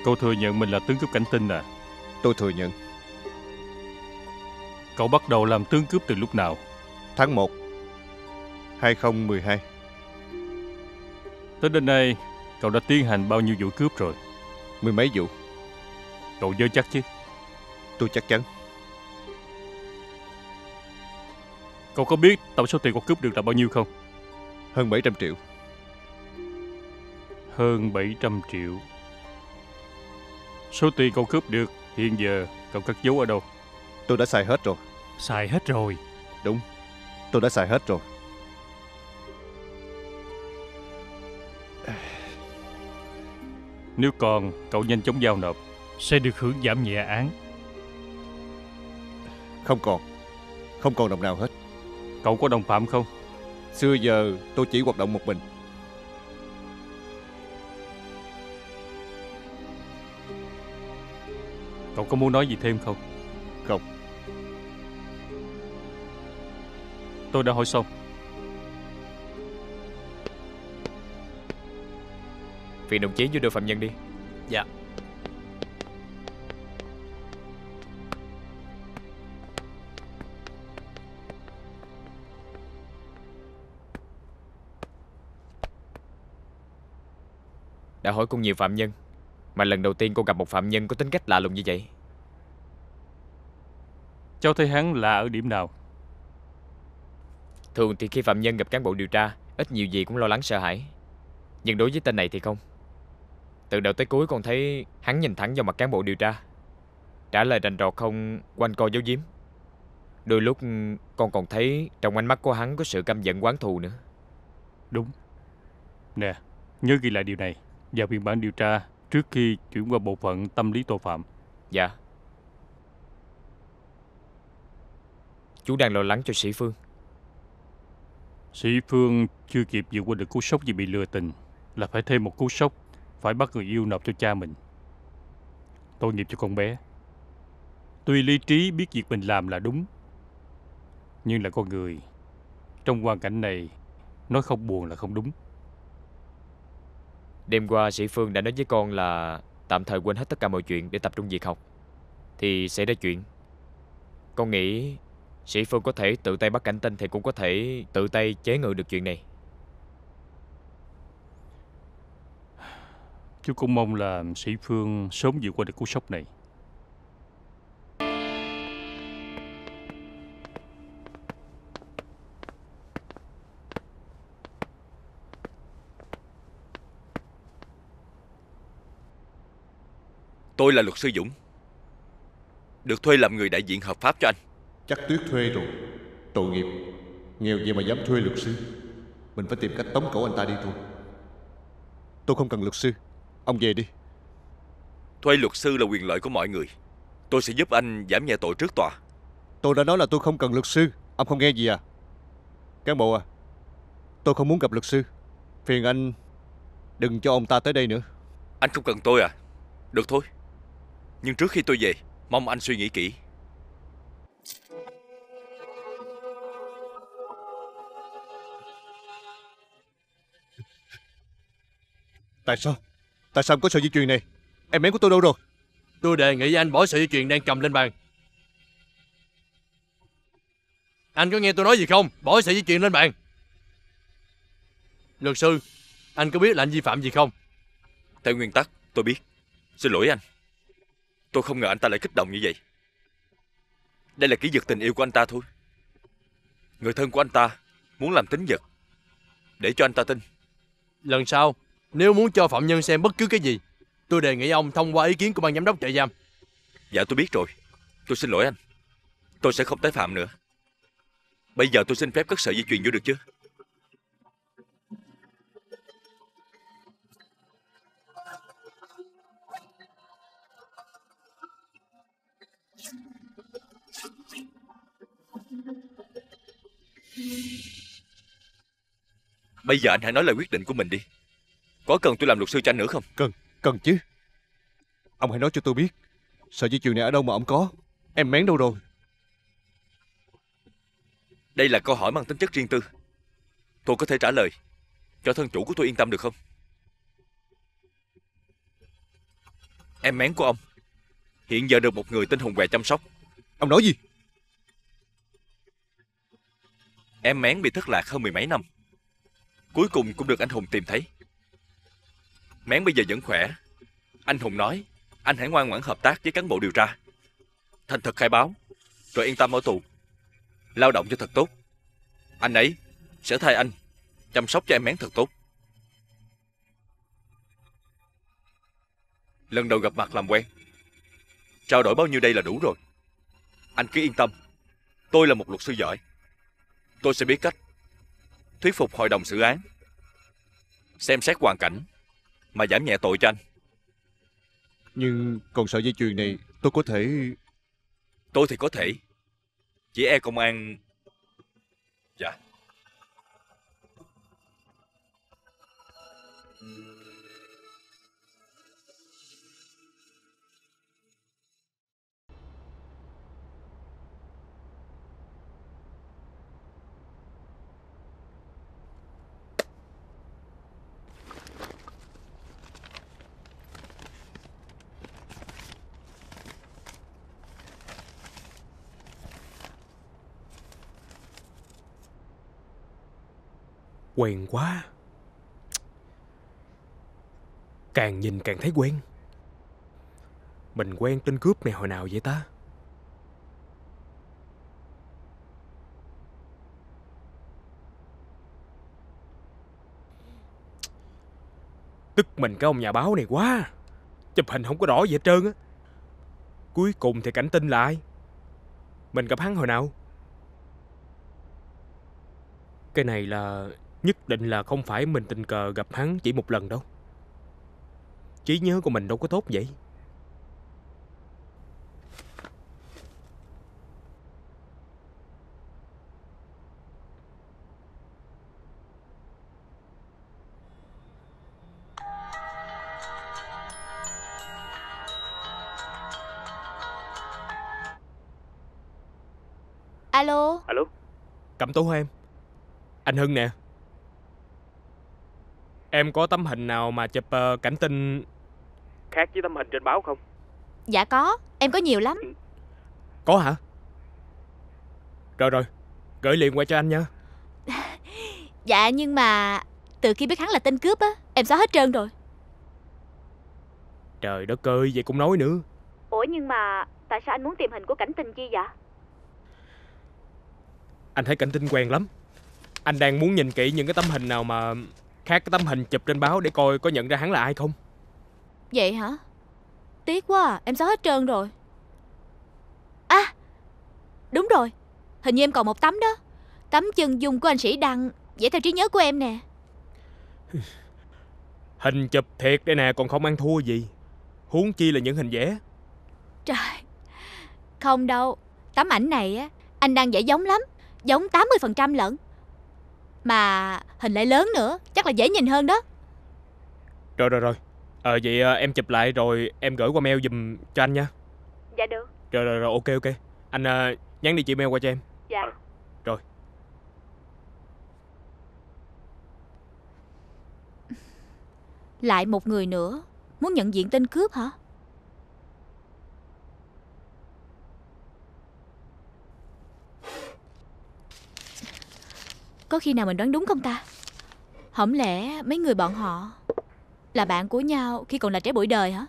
Cậu thừa nhận mình là tướng cướp cảnh tinh à? Tôi thừa nhận. Cậu bắt đầu làm tướng cướp từ lúc nào? Tháng 1 2012. Tới đến nay, cậu đã tiến hành bao nhiêu vụ cướp rồi? Mười mấy vụ. Cậu nhớ chắc chứ? Tôi chắc chắn. Cậu có biết tổng số tiền cậu cướp được là bao nhiêu không? Hơn 700 triệu. Hơn 700 triệu. Số tiền cậu cướp được hiện giờ cậu cất giấu ở đâu? Tôi đã xài hết rồi. Xài hết rồi? Đúng, tôi đã xài hết rồi. Nếu còn, cậu nhanh chóng giao nộp, sẽ được hưởng giảm nhẹ án. Không còn đồng nào hết. Cậu có đồng phạm không? Xưa giờ tôi chỉ hoạt động một mình. Cậu có muốn nói gì thêm không? Không. Tôi đã hỏi xong. Phiền đồng chí vô đưa phạm nhân đi. Dạ. Đã hỏi cung nhiều phạm nhân, mà lần đầu tiên cô gặp một phạm nhân có tính cách lạ lùng như vậy. Cháu thấy hắn lạ ở điểm nào? Thường thì khi phạm nhân gặp cán bộ điều tra, ít nhiều gì cũng lo lắng sợ hãi. Nhưng đối với tên này thì không. Từ đầu tới cuối con thấy hắn nhìn thẳng vào mặt cán bộ điều tra, trả lời rành rọt, không quanh co giấu giếm. Đôi lúc con còn thấy trong ánh mắt của hắn có sự căm giận oán thù nữa. Đúng. Nè, nhớ ghi lại điều này vào biên bản điều tra trước khi chuyển qua bộ phận tâm lý tội phạm. Dạ. Chú đang lo lắng cho Sĩ Phương. Sĩ Phương chưa kịp vượt qua được cú sốc vì bị lừa tình, là phải thêm một cú sốc, phải bắt người yêu nộp cho cha mình. Tội nghiệp cho con bé. Tuy lý trí biết việc mình làm là đúng, nhưng là con người, trong hoàn cảnh này, nói không buồn là không đúng. Đêm qua Sĩ Phương đã nói với con là tạm thời quên hết tất cả mọi chuyện để tập trung việc học, thì xảy ra chuyện. Con nghĩ Sĩ Phương có thể tự tay bắt cảnh tinh thì cũng có thể tự tay chế ngự được chuyện này. Chú cũng mong là Sĩ Phương sớm vượt qua được cú sốc này. Tôi là luật sư Dũng, được thuê làm người đại diện hợp pháp cho anh. Chắc Tuyết thuê rồi. Tội nghiệp. Nghèo gì mà dám thuê luật sư. Mình phải tìm cách tống cổ anh ta đi thôi. Tôi không cần luật sư. Ông về đi. Thuê luật sư là quyền lợi của mọi người. Tôi sẽ giúp anh giảm nhẹ tội trước tòa. Tôi đã nói là tôi không cần luật sư. Ông không nghe gì à? Cán bộ à, tôi không muốn gặp luật sư. Phiền anh đừng cho ông ta tới đây nữa. Anh không cần tôi à? Được thôi. Nhưng trước khi tôi về, mong anh suy nghĩ kỹ. Tại sao? Tại sao có sợi dây chuyền này? Em bé của tôi đâu rồi? Tôi đề nghị anh bỏ sợi dây chuyền đang cầm lên bàn. Anh có nghe tôi nói gì không? Bỏ sợi dây chuyền lên bàn. Luật sư, anh có biết là anh vi phạm gì không? Theo nguyên tắc, tôi biết. Xin lỗi anh. Tôi không ngờ anh ta lại kích động như vậy. Đây là kỷ vật tình yêu của anh ta thôi. Người thân của anh ta muốn làm tín vật để cho anh ta tin. Lần sau, nếu muốn cho phạm nhân xem bất cứ cái gì, tôi đề nghị ông thông qua ý kiến của ban giám đốc trại giam. Dạ tôi biết rồi. Tôi xin lỗi anh. Tôi sẽ không tái phạm nữa. Bây giờ tôi xin phép cất sợi dây chuyền vô được chưa? Bây giờ anh hãy nói lời quyết định của mình đi. Có cần tôi làm luật sư cho anh nữa không? Cần chứ. Ông hãy nói cho tôi biết sợi dây chuyền này ở đâu mà ông có. Em Mén đâu rồi? Đây là câu hỏi mang tính chất riêng tư. Tôi có thể trả lời cho thân chủ của tôi yên tâm được không? Em Mén của ông hiện giờ được một người tên Hùng Què chăm sóc. Ông nói gì? Em Mén bị thất lạc hơn 10 mấy năm, cuối cùng cũng được anh Hùng tìm thấy. Mén bây giờ vẫn khỏe. Anh Hùng nói anh hãy ngoan ngoãn hợp tác với cán bộ điều tra, thành thật khai báo, rồi yên tâm ở tù, lao động cho thật tốt. Anh ấy sẽ thay anh chăm sóc cho em Mén thật tốt. Lần đầu gặp mặt làm quen, trao đổi bao nhiêu đây là đủ rồi. Anh cứ yên tâm, tôi là một luật sư giỏi. Tôi sẽ biết cách thuyết phục hội đồng xử án xem xét hoàn cảnh mà giảm nhẹ tội cho anh. Nhưng còn sợi dây chuyền này tôi có thể... Tôi thì có thể, chỉ e công an... Dạ. Quen quá. Càng nhìn càng thấy quen. Mình quen tên cướp này hồi nào vậy ta? Tức mình cái ông nhà báo này quá. Chụp hình không có rõ gì hết trơn á. Cuối cùng thì cảnh tin là ai? Mình gặp hắn hồi nào? Cái này là nhất định là không phải mình tình cờ gặp hắn chỉ một lần đâu. Trí nhớ của mình đâu có tốt vậy. Alo. Alo. Cầm tú em. Anh Hưng nè. Em có tấm hình nào mà chụp cảnh tinh khác với tấm hình trên báo không? Dạ có, em có nhiều lắm. Có hả? Rồi rồi, gửi liền qua cho anh nha. Dạ nhưng mà từ khi biết hắn là tên cướp á, em xóa hết trơn rồi. Trời đất ơi, vậy cũng nói nữa. Ủa nhưng mà tại sao anh muốn tìm hình của cảnh tinh chi vậy? Anh thấy cảnh tinh quen lắm. Anh đang muốn nhìn kỹ những cái tấm hình nào mà khác cái tấm hình chụp trên báo để coi có nhận ra hắn là ai không. Vậy hả? Tiếc quá à, em xóa hết trơn rồi. À, đúng rồi, hình như em còn một tấm đó. Tấm chân dung của anh Sĩ Đăng vẽ theo trí nhớ của em nè. Hình chụp thiệt đây nè, còn không ăn thua gì. Huống chi là những hình vẽ. Trời, không đâu. Tấm ảnh này á, anh Đăng vẽ giống lắm, giống 80% lận. Mà hình lại lớn nữa, chắc là dễ nhìn hơn đó. Rồi rồi rồi. Vậy em chụp lại rồi em gửi qua mail giùm cho anh nha. Dạ được. Rồi rồi rồi, ok. Anh nhắn địa chỉ mail qua cho em. Dạ. Rồi. Lại một người nữa muốn nhận diện tên cướp hả? Có khi nào mình đoán đúng không ta? Hổng lẽ mấy người bọn họ là bạn của nhau khi còn là trẻ bụi đời hả?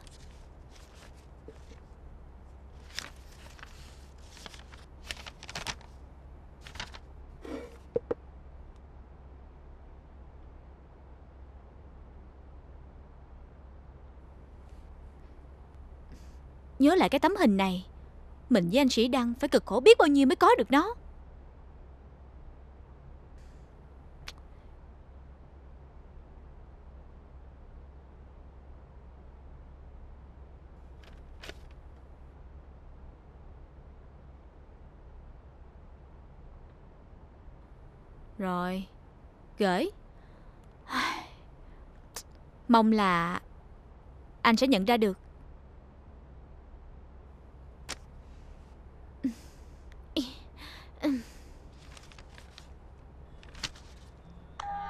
Nhớ lại cái tấm hình này, mình với anh Sĩ Đăng phải cực khổ biết bao nhiêu mới có được nó. Rồi, gửi. Mong là anh sẽ nhận ra được.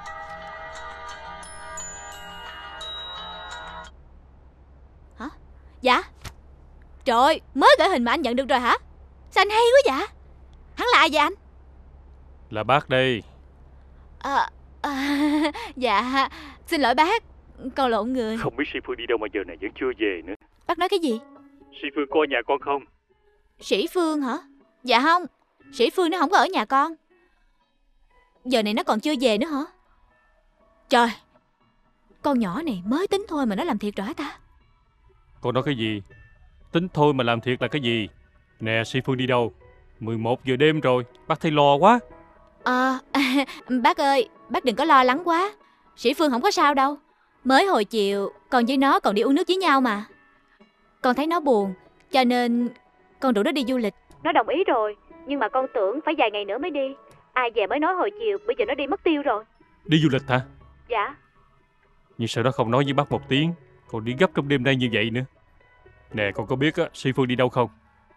Hả? Dạ. Trời ơi, mới gửi hình mà anh nhận được rồi hả? Sao anh hay quá vậy? Hắn là ai vậy anh? Là bác đây. Dạ, xin lỗi bác, con lộn người. Không biết Sĩ Phương đi đâu mà giờ này vẫn chưa về nữa. Bác nói cái gì? Sĩ Phương có ở nhà con không? Sĩ Phương hả? Dạ không, Sĩ Phương nó không có ở nhà con. Giờ này nó còn chưa về nữa hả? Trời, con nhỏ này mới tính thôi mà nó làm thiệt rồi hả ta? Con nói cái gì? Tính thôi mà làm thiệt là cái gì? Nè, Sĩ Phương đi đâu? 11 giờ đêm rồi, bác thấy lo quá. Bác ơi, bác đừng có lo lắng quá. Sĩ Phương không có sao đâu. Mới hồi chiều, con với nó còn đi uống nước với nhau mà. Con thấy nó buồn, cho nên con rủ nó đi du lịch. Nó đồng ý rồi, nhưng mà con tưởng phải vài ngày nữa mới đi. Ai về mới nói hồi chiều, bây giờ nó đi mất tiêu rồi. Đi du lịch hả? Dạ. Nhưng sao đó không nói với bác một tiếng, còn đi gấp trong đêm nay như vậy nữa. Nè, con có biết á, Sĩ Phương đi đâu không?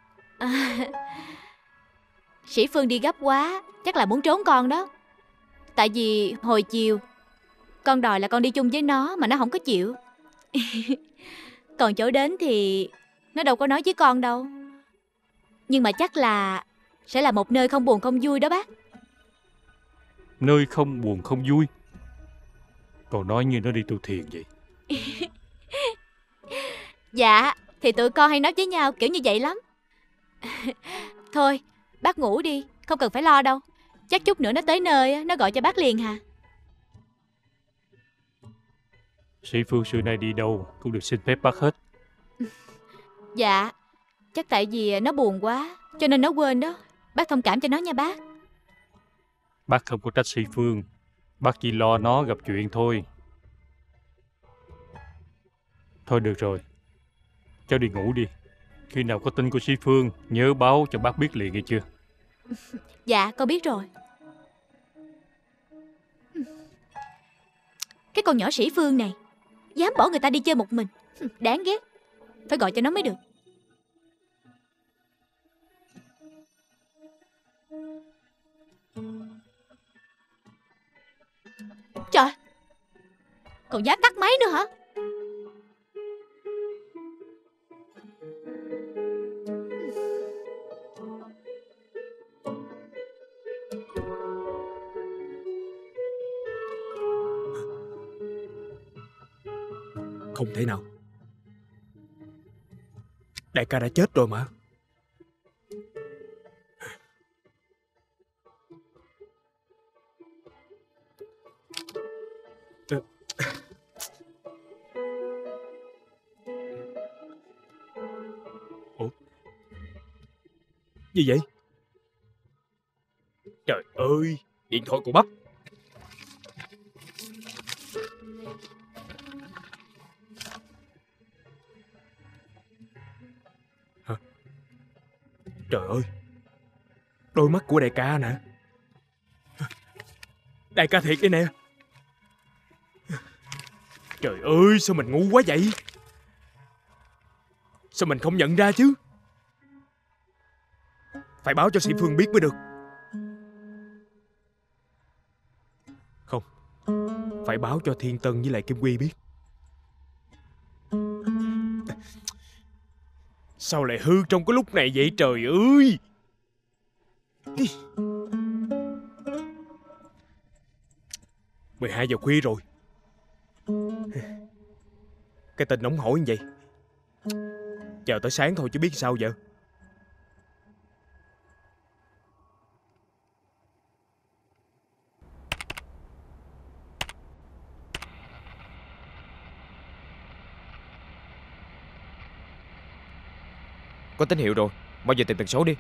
Sĩ Phương đi gấp quá, chắc là muốn trốn con đó. Tại vì hồi chiều con đòi là con đi chung với nó mà nó không có chịu. Còn chỗ đến thì nó đâu có nói với con đâu. Nhưng mà chắc là sẽ là một nơi không buồn không vui đó bác. Nơi không buồn không vui? Còn nói như nó đi tu thiền vậy. Dạ, thì tụi con hay nói với nhau kiểu như vậy lắm. Thôi, bác ngủ đi, không cần phải lo đâu. Chắc chút nữa nó tới nơi, nó gọi cho bác liền hà. Sĩ Phương xưa nay đi đâu cũng được xin phép bác hết. Dạ, chắc tại vì nó buồn quá, cho nên nó quên đó. Bác thông cảm cho nó nha bác. Bác không có trách Sĩ Phương, bác chỉ lo nó gặp chuyện thôi. Thôi được rồi, cháu đi ngủ đi. Khi nào có tin của Sĩ Phương, nhớ báo cho bác biết liền nghe chưa? Dạ, con biết rồi. Cái con nhỏ Sĩ Phương này dám bỏ người ta đi chơi một mình. Đáng ghét. Phải gọi cho nó mới được. Trời, còn dám tắt máy nữa hả? Không thể nào. Đại ca đã chết rồi mà. Ủa? Gì vậy? Trời ơi, điện thoại của Bắc. Hả? Trời ơi, đôi mắt của đại ca nè. Đại ca thiệt đây nè. Trời ơi, sao mình ngu quá vậy? Sao mình không nhận ra chứ? Phải báo cho Sĩ Phương biết mới được. Không, phải báo cho Thiên Tân với lại Kim Quy biết. Sao lại hư trong cái lúc này vậy trời ơi? 12 giờ khuya rồi. Cái tên nóng hổi như vậy. Chờ tới sáng thôi chứ biết sao giờ. Có tín hiệu rồi, mau giờ tìm tần số đi.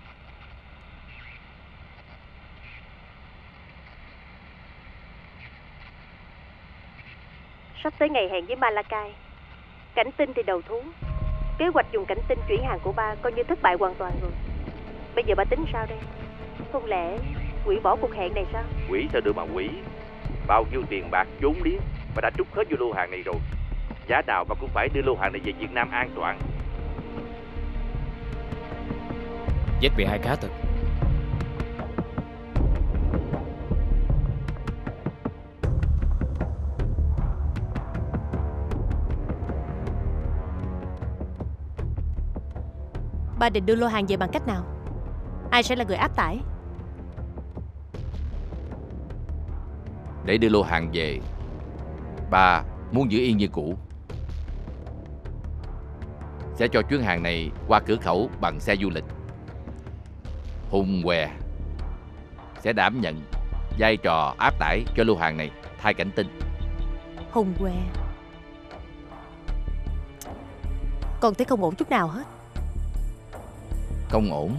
Sắp tới ngày hẹn với Malakai. Cảnh Tinh thì đầu thú. Kế hoạch dùng Cảnh Tinh chuyển hàng của ba coi như thất bại hoàn toàn rồi. Bây giờ ba tính sao đây? Không lẽ hủy bỏ cuộc hẹn này sao? Quỷ sao được mà quỷ. Bao nhiêu tiền bạc vốn liếng bà đã trút hết vô lô hàng này rồi. Giá nào bà cũng phải đưa lô hàng này về Việt Nam an toàn. Z12 cá thật. Ba định đưa lô hàng về bằng cách nào? Ai sẽ là người áp tải? Để đưa lô hàng về, ba muốn giữ yên như cũ. Sẽ cho chuyến hàng này qua cửa khẩu bằng xe du lịch. Hùng Què sẽ đảm nhận vai trò áp tải cho lô hàng này thay Cảnh Tinh. Hùng Què? Con thấy không ổn chút nào hết. Không ổn?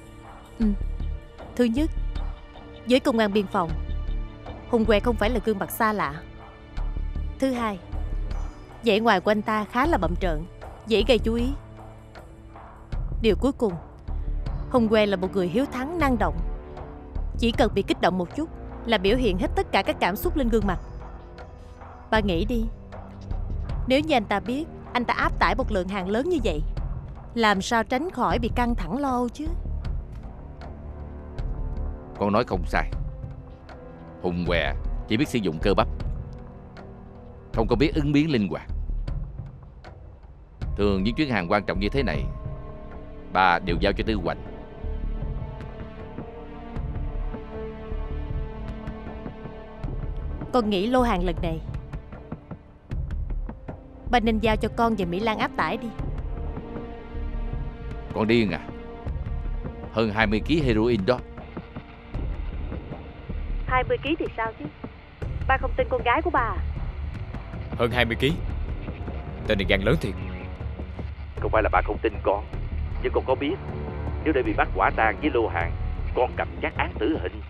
Thứ nhất, với công an biên phòng, Hùng Què không phải là gương mặt xa lạ. Thứ hai, vẻ ngoài của anh ta khá là bặm trợn, dễ gây chú ý. Điều cuối cùng, Hùng Què là một người hiếu thắng, năng động. Chỉ cần bị kích động một chút là biểu hiện hết tất cả các cảm xúc lên gương mặt. Ba nghĩ đi, nếu như anh ta biết anh ta áp tải một lượng hàng lớn như vậy, làm sao tránh khỏi bị căng thẳng lo âu chứ? Con nói không sai. Hùng Què chỉ biết sử dụng cơ bắp, không có biết ứng biến linh hoạt. Thường những chuyến hàng quan trọng như thế này, ba đều giao cho Tư Hoành. Con nghĩ lô hàng lần này ba nên giao cho con và Mỹ Lan áp tải đi. Con điên à? Hơn 20 kg heroin đó. 20 kg thì sao chứ? Ba không tin con gái của ba à? Hơn 20 kg. Tên này gan lớn thiệt. Không phải là ba không tin con, nhưng con có biết nếu để bị bắt quả tang với lô hàng, con cầm chắc án tử hình.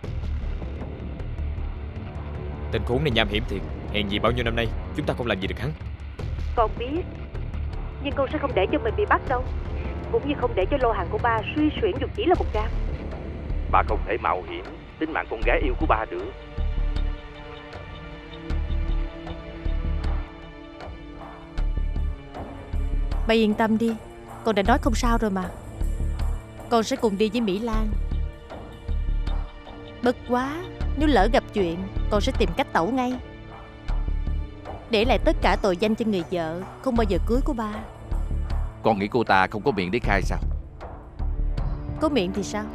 Tên khốn này nham hiểm thiệt. Hèn gì bao nhiêu năm nay chúng ta không làm gì được hắn. Con biết, nhưng con sẽ không để cho mình bị bắt đâu. Cũng như không để cho lô hàng của ba suy xuyển dù chỉ là 1 gram. Ba không thể mạo hiểm tính mạng con gái yêu của ba được. Ba yên tâm đi, con đã nói không sao rồi mà. Con sẽ cùng đi với Mỹ Lan. Bất quá, nếu lỡ gặp chuyện, con sẽ tìm cách tẩu ngay, để lại tất cả tội danh cho người vợ không bao giờ cưới của ba. Con nghĩ cô ta không có miệng để khai sao? Có miệng thì sao?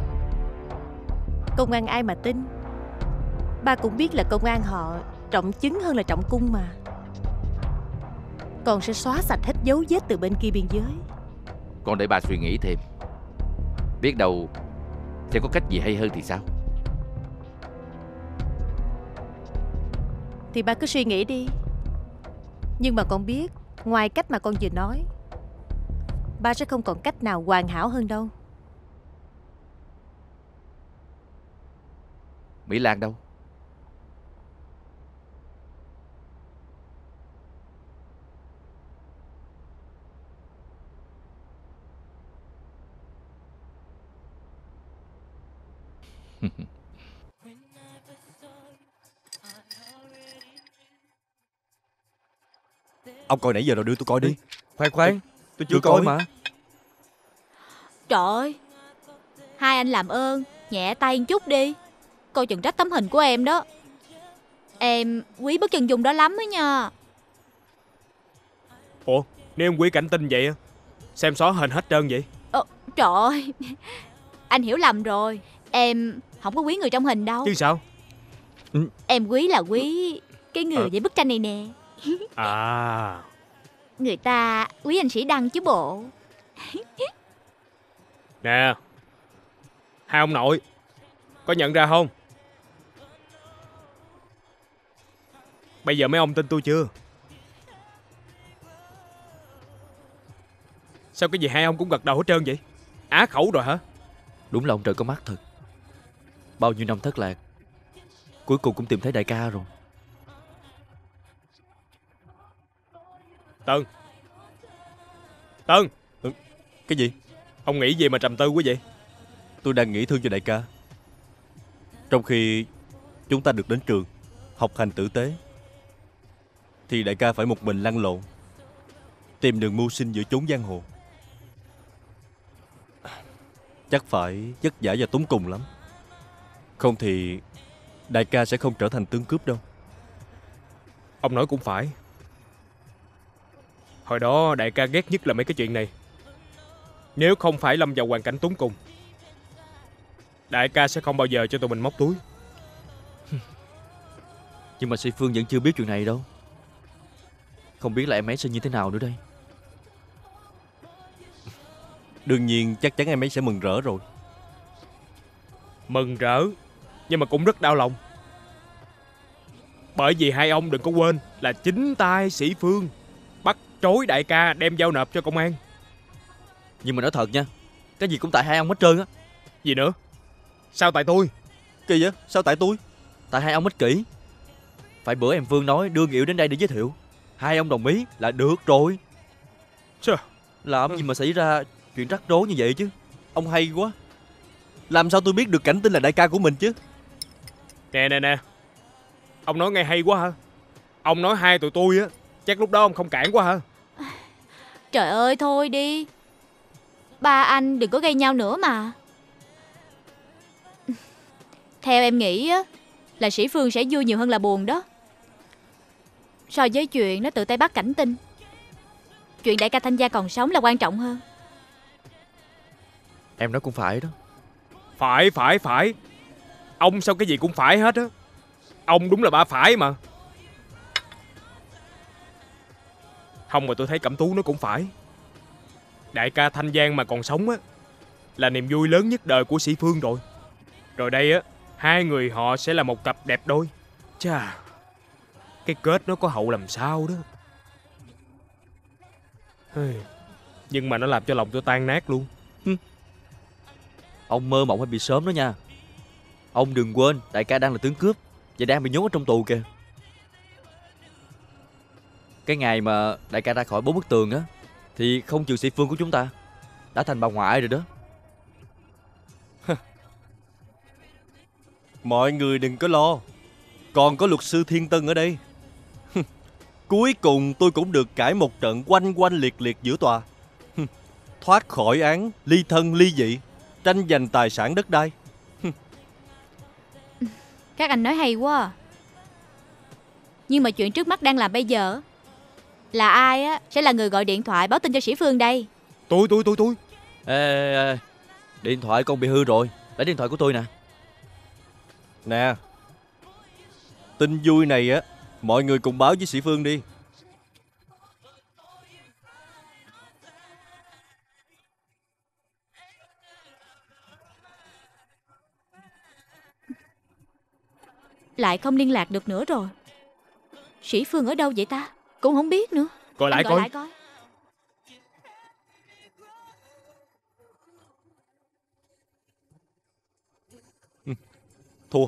Công an ai mà tin. Ba cũng biết là công an họ trọng chứng hơn là trọng cung mà. Con sẽ xóa sạch hết dấu vết từ bên kia biên giới. Con để ba suy nghĩ thêm, biết đâu sẽ có cách gì hay hơn thì sao? Thì ba cứ suy nghĩ đi. Nhưng mà con biết, ngoài cách mà con vừa nói, ba sẽ không còn cách nào hoàn hảo hơn đâu. Mỹ Lan đâu? Ông coi nãy giờ rồi, đưa tôi coi đi. Khoan, Tôi chưa coi mà. Trời ơi, hai anh làm ơn nhẹ tay một chút đi, coi chừng rách tấm hình của em đó. Em quý bức chân dung đó lắm á nha. Ủa, nếu em quý Cảnh Tinh vậy, xem xóa hình hết trơn vậy? Trời ơi, anh hiểu lầm rồi. Em không có quý người trong hình đâu. Chứ sao? Em quý là quý cái người với bức tranh này nè. À, Người ta quý anh Sĩ Đăng chứ bộ. nè, hai ông nội, có nhận ra không? Bây giờ mấy ông tin tôi chưa? Sao cái gì hai ông cũng gật đầu hết trơn vậy? Á khẩu rồi hả? Đúng là ông trời có mắt thật. Bao nhiêu năm thất lạc, cuối cùng cũng tìm thấy đại ca rồi. Tân. Cái gì? Ông nghĩ gì mà trầm tư quá vậy? Tôi đang nghĩ thương cho đại ca. Trong khi chúng ta được đến trường học hành tử tế, thì đại ca phải một mình lăn lộn tìm đường mưu sinh giữa chốn giang hồ. Chắc phải vất vả và tốn cùng lắm. Không thì đại ca sẽ không trở thành tướng cướp đâu. Ông nói cũng phải. Hồi đó đại ca ghét nhất là mấy cái chuyện này. Nếu không phải lâm vào hoàn cảnh túng cùng, đại ca sẽ không bao giờ cho tụi mình móc túi. Nhưng mà Sĩ Phương vẫn chưa biết chuyện này đâu. Không biết là em ấy sẽ như thế nào nữa đây. Đương nhiên chắc chắn em ấy sẽ mừng rỡ rồi. Mừng rỡ, nhưng mà cũng rất đau lòng. Bởi vì hai ông đừng có quên là chính tay Sĩ Phương bắt trối đại ca đem giao nộp cho công an. Nhưng mà nói thật nha, cái gì cũng tại hai ông hết trơn á. Gì nữa? Sao tại tôi? Kỳ vậy? Sao tại tôi? Tại hai ông ích kỷ. Phải bữa em Phương nói đưa Nghĩa đến đây để giới thiệu, hai ông đồng ý là được rồi. Sao? Làm gì mà xảy ra chuyện rắc rối như vậy chứ. Ông hay quá. Làm sao tôi biết được Cảnh Tinh là đại ca của mình chứ? Nè, ông nói nghe hay quá hả? Ông nói hai tụi tôi á, chắc lúc đó ông không cản quá hả? Trời ơi, thôi đi. Ba anh đừng có gây nhau nữa mà. Theo em nghĩ á, là Sĩ Phương sẽ vui nhiều hơn là buồn đó. So với chuyện nó tự tay bắt Cảnh Tinh, chuyện đại ca Thanh Gia còn sống là quan trọng hơn. Em nói cũng phải đó. Phải. Ông sao cái gì cũng phải hết á. Ông đúng là ba phải mà. Không mà tôi thấy Cẩm Tú nó cũng phải. Đại ca Thanh Giang mà còn sống á là niềm vui lớn nhất đời của Sĩ Phương rồi. Rồi đây á, hai người họ sẽ là một cặp đẹp đôi. Chà, cái kết nó có hậu làm sao đó. Nhưng mà nó làm cho lòng tôi tan nát luôn. Ông mơ mộng hay bị sớm đó nha. Ông đừng quên đại ca đang là tướng cướp và đang bị nhốt ở trong tù kìa. Cái ngày mà đại ca ra khỏi 4 bức tường á thì không trừ Sĩ Phương của chúng ta đã thành bà ngoại rồi đó. Mọi người đừng có lo, còn có luật sư Thiên Tân ở đây. Cuối cùng tôi cũng được cãi một trận quanh quanh liệt liệt giữa tòa. Thoát khỏi án, ly thân ly dị, tranh giành tài sản đất đai. Các anh nói hay quá à. Nhưng mà chuyện trước mắt đang làm bây giờ là ai á sẽ là người gọi điện thoại báo tin cho Sĩ Phương đây? Tôi. Ê, điện thoại con bị hư rồi. Lấy điện thoại của tôi nè. Nè, tin vui này á, mọi người cùng báo với Sĩ Phương đi. Lại không liên lạc được nữa rồi. Sĩ Phương ở đâu vậy ta? Cũng không biết nữa. Gọi lại coi. Thua.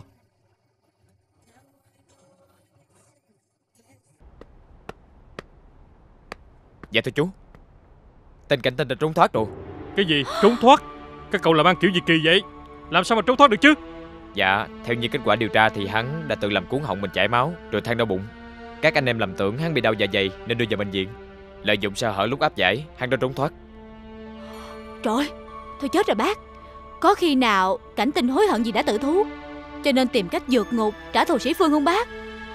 Dạ thưa chú, tên Cảnh Tinh đã trốn thoát rồi. Cái gì? Trốn thoát? Các cậu làm ăn kiểu gì kỳ vậy? Làm sao mà trốn thoát được chứ? Dạ, theo như kết quả điều tra thì hắn đã tự làm cuốn họng mình chảy máu rồi than đau bụng. Các anh em lầm tưởng hắn bị đau dạ dày nên đưa vào bệnh viện. Lợi dụng sơ hở lúc áp giải, hắn đã trốn thoát. Trời, thôi chết rồi bác. Có khi nào Cảnh Tinh hối hận vì đã tự thú cho nên tìm cách vượt ngục trả thù Sĩ Phương không bác?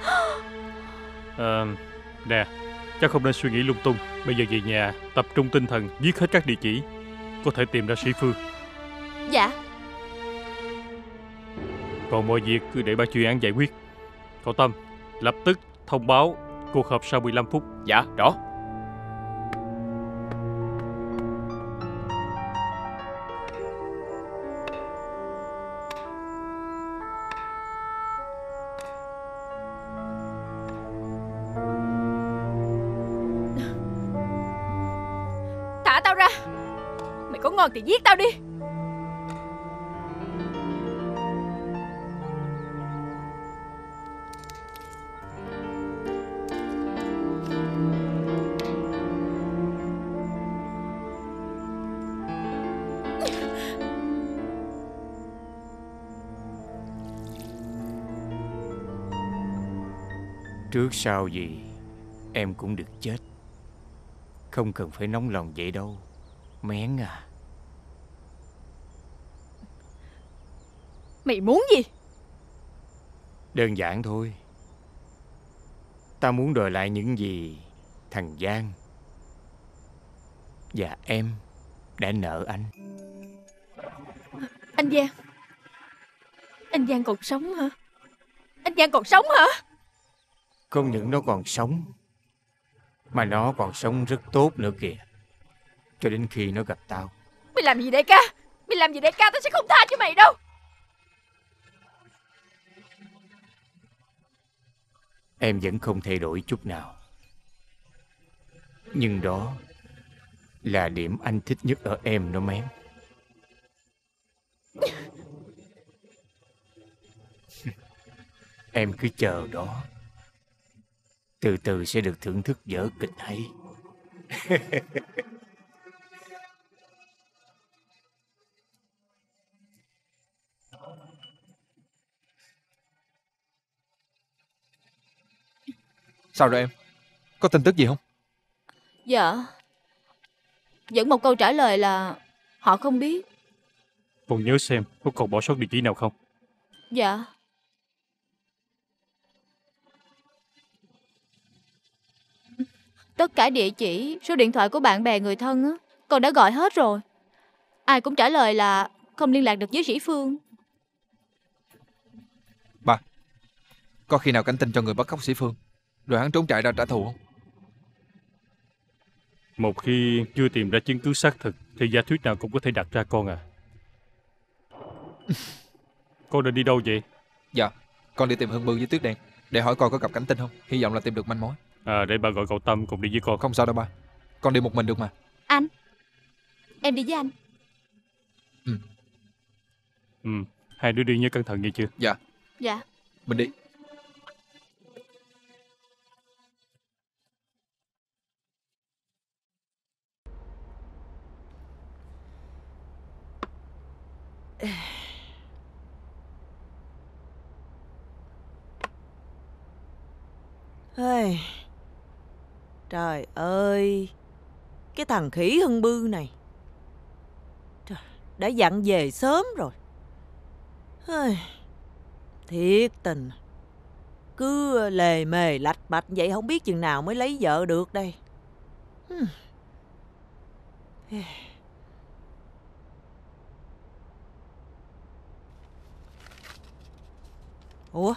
Nè, chắc không nên suy nghĩ lung tung. Bây giờ về nhà tập trung tinh thần viết hết các địa chỉ có thể tìm ra Sĩ Phương. Dạ. Còn mọi việc cứ để ban chuyên án giải quyết. Cậu Tâm, lập tức thông báo cuộc họp sau 15 phút. Dạ, rõ. Thả tao ra. Mày có ngon thì giết tao đi. Trước sau gì em cũng được chết. Không cần phải nóng lòng vậy đâu, Mén à. Mày muốn gì? Đơn giản thôi. Ta muốn đòi lại những gì thằng Giang và em đã nợ anh. Anh Giang. Anh Giang còn sống hả? Anh Giang còn sống hả? Không những nó còn sống, mà nó còn sống rất tốt nữa kìa. Cho đến khi nó gặp tao. Mày làm gì đại ca? Mày làm gì đại ca? Tao sẽ không tha cho mày đâu. Em vẫn không thay đổi chút nào. Nhưng đó là điểm anh thích nhất ở em đó Mén. Em cứ chờ đó. Từ từ sẽ được thưởng thức vở kịch hay. Sao rồi em? Có tin tức gì không? Dạ, vẫn một câu trả lời là họ không biết. Còn nhớ xem có còn bỏ sót địa chỉ nào không? Dạ. Tất cả địa chỉ, số điện thoại của bạn bè người thân á, con đã gọi hết rồi. Ai cũng trả lời là không liên lạc được với Sĩ Phương. Ba, có khi nào cảnh tin cho người bắt cóc Sĩ Phương rồi hắn trốn chạy ra trả thù không? Một khi chưa tìm ra chứng cứ xác thực thì giả thuyết nào cũng có thể đặt ra con à. Con định đi đâu vậy? Dạ, con đi tìm Hưng Bưu với Tuyết Đen để hỏi coi có gặp cảnh tin không. Hy vọng là tìm được manh mối. Để bà gọi cậu Tâm cùng đi với con. Không sao đâu ba, con đi một mình được mà. Anh, em đi với anh. Hai đứa đi nhớ cẩn thận nghe chưa? Dạ. Dạ. Mình đi. Hey. Trời ơi, cái thằng khỉ Hưng Bưu này. Trời, đã dặn về sớm rồi. Hey. Thiệt tình, cứ lề mề lạch bạch vậy không biết chừng nào mới lấy vợ được đây. Ủa?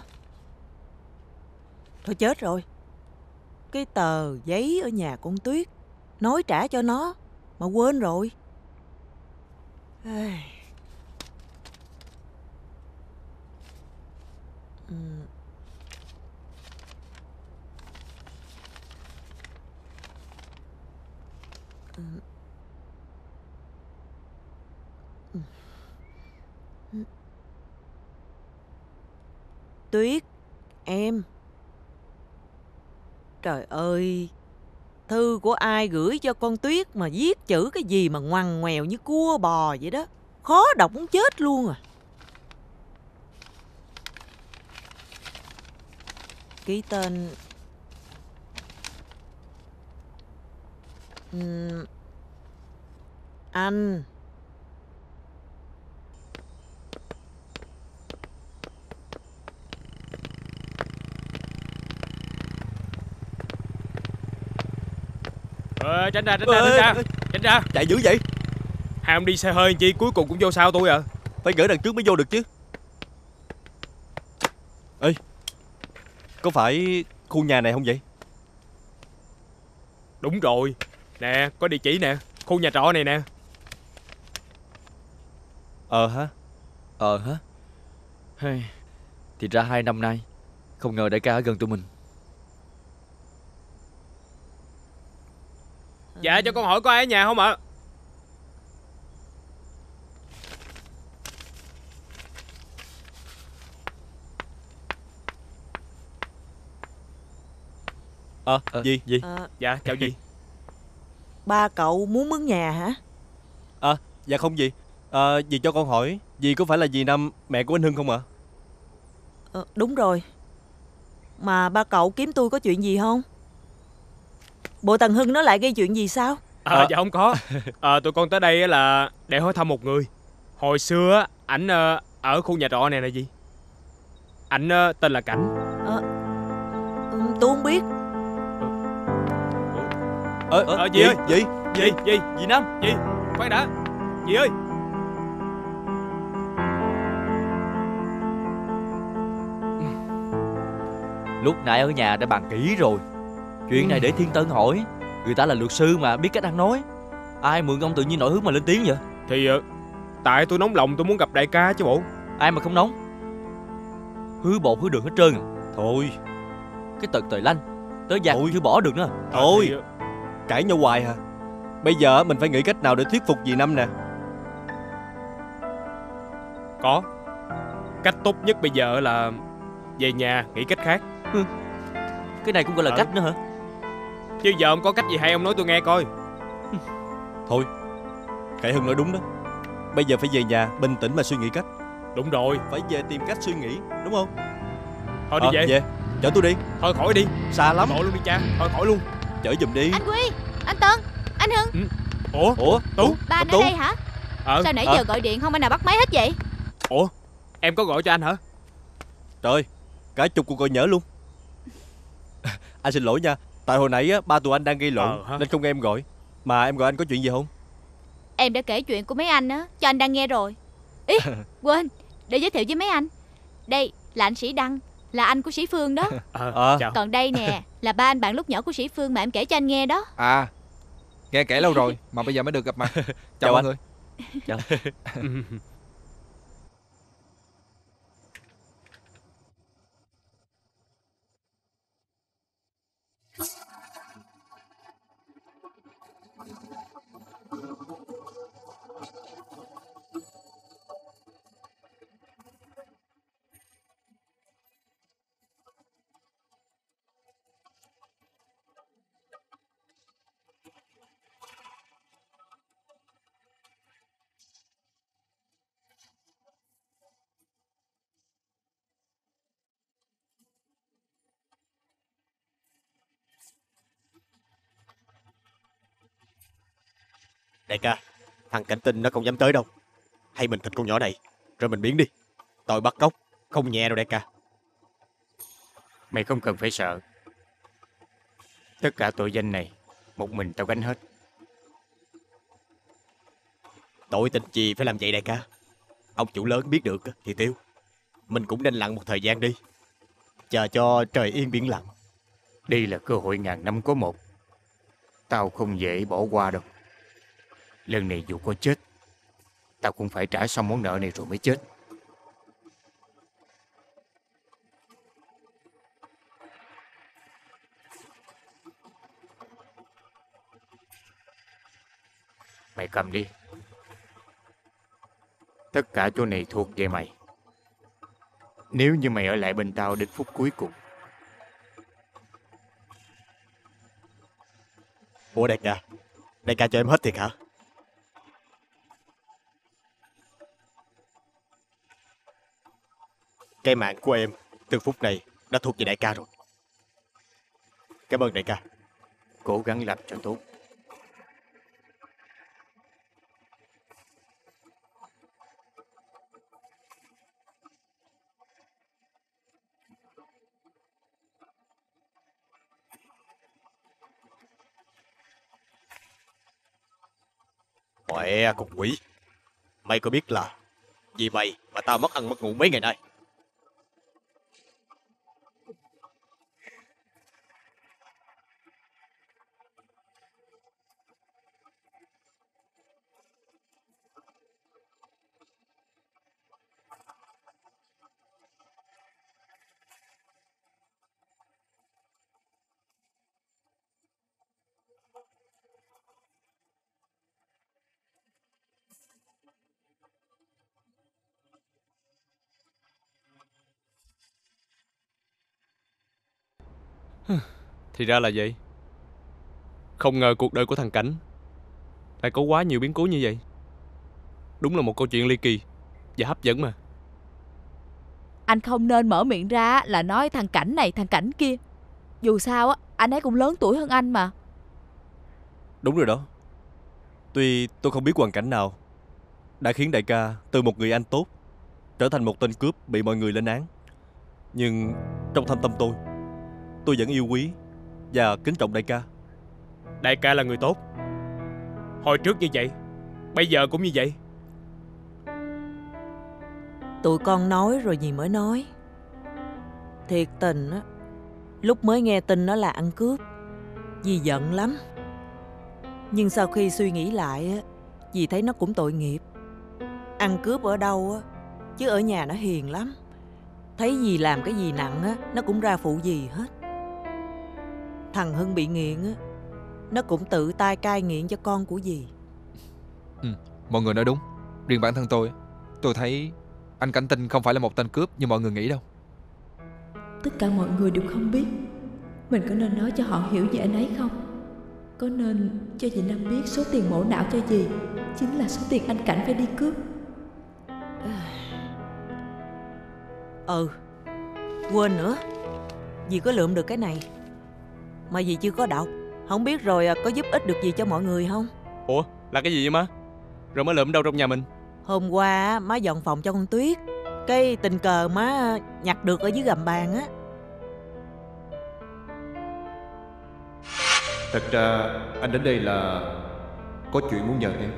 Thôi chết rồi. Cái tờ giấy ở nhà con Tuyết nói trả cho nó mà quên rồi. Tuyết, em. Trời ơi, thư của ai gửi cho con Tuyết mà viết chữ cái gì mà ngoằn ngoèo như cua bò vậy đó. Khó đọc muốn chết luôn à. Ký tên anh. Tránh ra, tránh ra. Chạy dữ vậy? Hai ông đi xe hơi chi cuối cùng cũng vô sau tôi à. Phải gửi đằng trước mới vô được chứ. Ê, có phải khu nhà này không vậy? Đúng rồi. Nè, có địa chỉ nè. Khu nhà trọ này nè. Hả? Hey, thì ra 2 năm nay không ngờ đại ca ở gần tụi mình. Dạ, cho con hỏi có ai ở nhà không ạ? Gì? Dạ, chào dì. Ba cậu muốn mướn nhà hả? Dạ không dì. Dì cho con hỏi, dì có phải là dì Năm, mẹ của anh Hưng không ạ? Đúng rồi. Mà ba cậu kiếm tôi có chuyện gì không? Bộ thằng Hưng nó lại gây chuyện gì sao? Dạ không có. Tụi con tới đây là để hỏi thăm một người. Hồi xưa ảnh ở khu nhà trọ này là gì? Ảnh tên là Cảnh. Tôi không biết. Dì ơi. Dì Dì Năm. Dì khoan đã. Dì ơi. Lúc nãy ở nhà đã bàn kỹ rồi. Chuyện này để Thiên Tân hỏi. Người ta là luật sư mà, biết cách ăn nói. Ai mượn ông tự nhiên nổi hứng mà lên tiếng vậy? Thì tại tôi nóng lòng tôi muốn gặp đại ca chứ bộ. Ai mà không nóng. Hứa bột hứa đường hết trơn à. Thôi. Cái tật tời lanh tới giặc chưa bỏ được nữa. Thôi cãi nhau hoài hả? Bây giờ mình phải nghĩ cách nào để thuyết phục dì Năm nè. Có. Cách tốt nhất bây giờ là về nhà nghĩ cách khác. Cái này cũng gọi là cách nữa hả? Chứ giờ ông có cách gì hay ông nói tôi nghe coi. Thôi Khải Hưng nói đúng đó. Bây giờ phải về nhà bình tĩnh mà suy nghĩ cách. Đúng rồi. Phải về tìm cách suy nghĩ, đúng không? Thôi đi về. Chở tôi đi. Thôi khỏi đi. Xa lắm. Tội luôn đi cha. Thôi khỏi luôn. Chở giùm đi. Anh Quy, anh Tân, anh Hưng. Ủa Tú. Ba anh ở đây hả? Sao nãy giờ gọi điện không anh nào bắt máy hết vậy? Ủa em có gọi cho anh hả? Trời, cả chục cuộc gọi nhỡ luôn. Anh xin lỗi nha. Tại hồi nãy ba tụi anh đang gây lộn nên không nghe em gọi. Mà em gọi anh có chuyện gì không? Em đã kể chuyện của mấy anh á cho anh đang nghe rồi. Ý, quên, để giới thiệu với mấy anh. Đây là anh Sĩ Đăng, là anh của Sĩ Phương đó. Còn đây nè là ba anh bạn lúc nhỏ của Sĩ Phương mà em kể cho anh nghe đó. À, nghe kể lâu rồi mà bây giờ mới được gặp mặt. Chào mọi người. Chào. Đại ca, thằng Cảnh Tinh nó không dám tới đâu. Hay mình thịt con nhỏ này rồi mình biến đi. Tội bắt cóc không nhẹ đâu đại ca. Mày không cần phải sợ. Tất cả tội danh này một mình tao gánh hết. Tội tình gì phải làm vậy đại ca? Ông chủ lớn biết được thì tiêu. Mình cũng nên lặng một thời gian đi, chờ cho trời yên biển lặng. Đây là cơ hội ngàn năm có một. Tao không dễ bỏ qua đâu. Lần này dù có chết, tao cũng phải trả xong món nợ này rồi mới chết. Mày cầm đi. Tất cả chỗ này thuộc về mày. Nếu như mày ở lại bên tao đến phút cuối cùng. Ủa đại ca cho em hết thiệt hả? Cái mạng của em từ phút này đã thuộc về đại ca rồi. Cảm ơn đại ca. Cố gắng làm cho tốt. Mẹ con quỷ, mày có biết là vì mày mà tao mất ăn mất ngủ mấy ngày nay? Thì ra là vậy. Không ngờ cuộc đời của thằng Cảnh lại có quá nhiều biến cố như vậy. Đúng là một câu chuyện ly kỳ và hấp dẫn mà. Anh không nên mở miệng ra là nói thằng Cảnh này thằng Cảnh kia. Dù sao á, anh ấy cũng lớn tuổi hơn anh mà. Đúng rồi đó. Tuy tôi không biết hoàn cảnh nào đã khiến đại ca từ một người anh tốt trở thành một tên cướp bị mọi người lên án, nhưng trong thâm tâm tôi vẫn yêu quý và kính trọng đại ca. Đại ca là người tốt. Hồi trước như vậy Bây giờ cũng như vậy. Tụi con nói rồi dì mới nói. Thiệt tình á, lúc mới nghe tin nó là ăn cướp, dì giận lắm. Nhưng sau khi suy nghĩ lại á, dì thấy nó cũng tội nghiệp. Ăn cướp ở đâu á, chứ ở nhà nó hiền lắm. Thấy dì làm cái gì nặng á, nó cũng ra phụ dì hết. Thằng Hưng bị nghiện á, nó cũng tự tay cai nghiện cho con của dì. Mọi người nói đúng. Riêng bản thân tôi thấy anh Cảnh Tinh không phải là một tên cướp như mọi người nghĩ đâu. Tất cả mọi người đều không biết. Mình có nên nói cho họ hiểu về anh ấy không? Có nên cho dì Năm biết số tiền mổ não cho dì chính là số tiền anh Cảnh phải đi cướp? Quên nữa, dì có lượm được cái này mà dì chưa có đọc. Không biết rồi có giúp ích được gì cho mọi người không? Ủa, là cái gì vậy má? Rồi má lượm đâu trong nhà mình? Hôm qua má dọn phòng cho con Tuyết, cái tình cờ má nhặt được ở dưới gầm bàn á. Thật ra anh đến đây là có chuyện muốn nhờ em.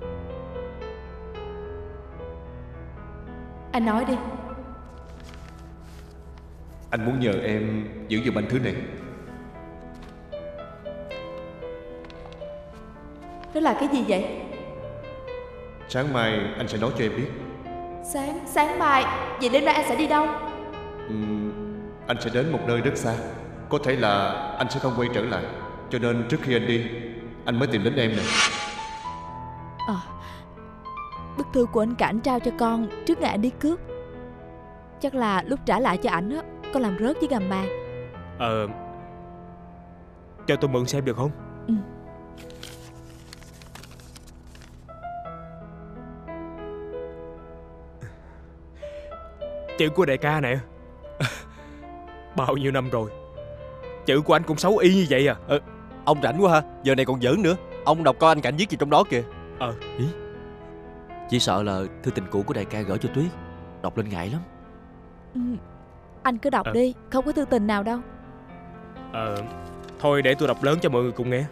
Anh nói đi. Anh muốn nhờ em giữ giùm anh thứ này. Đó là cái gì vậy? Sáng mai anh sẽ nói cho em biết. Sáng mai? Vậy đêm nay anh sẽ đi đâu? Anh sẽ đến một nơi rất xa. Có thể là anh sẽ không quay trở lại. Cho nên trước khi anh đi, anh mới tìm đến em nè. Bức thư của anh Cảnh trao cho con trước ngày anh đi cướp. Chắc là lúc trả lại cho ảnh á, con làm rớt dưới gầm bàn. Cho tôi mượn xem được không? Chữ của đại ca nè. Bao nhiêu năm rồi, chữ của anh cũng xấu y như vậy à? Ông rảnh quá ha, giờ này còn giỡn nữa. Ông đọc coi anh Cảnh viết gì trong đó kìa. Chỉ sợ là thư tình cũ của đại ca gửi cho Tuyết, đọc lên ngại lắm. Anh cứ đọc đi, không có thư tình nào đâu. Thôi để tôi đọc lớn cho mọi người cùng nghe.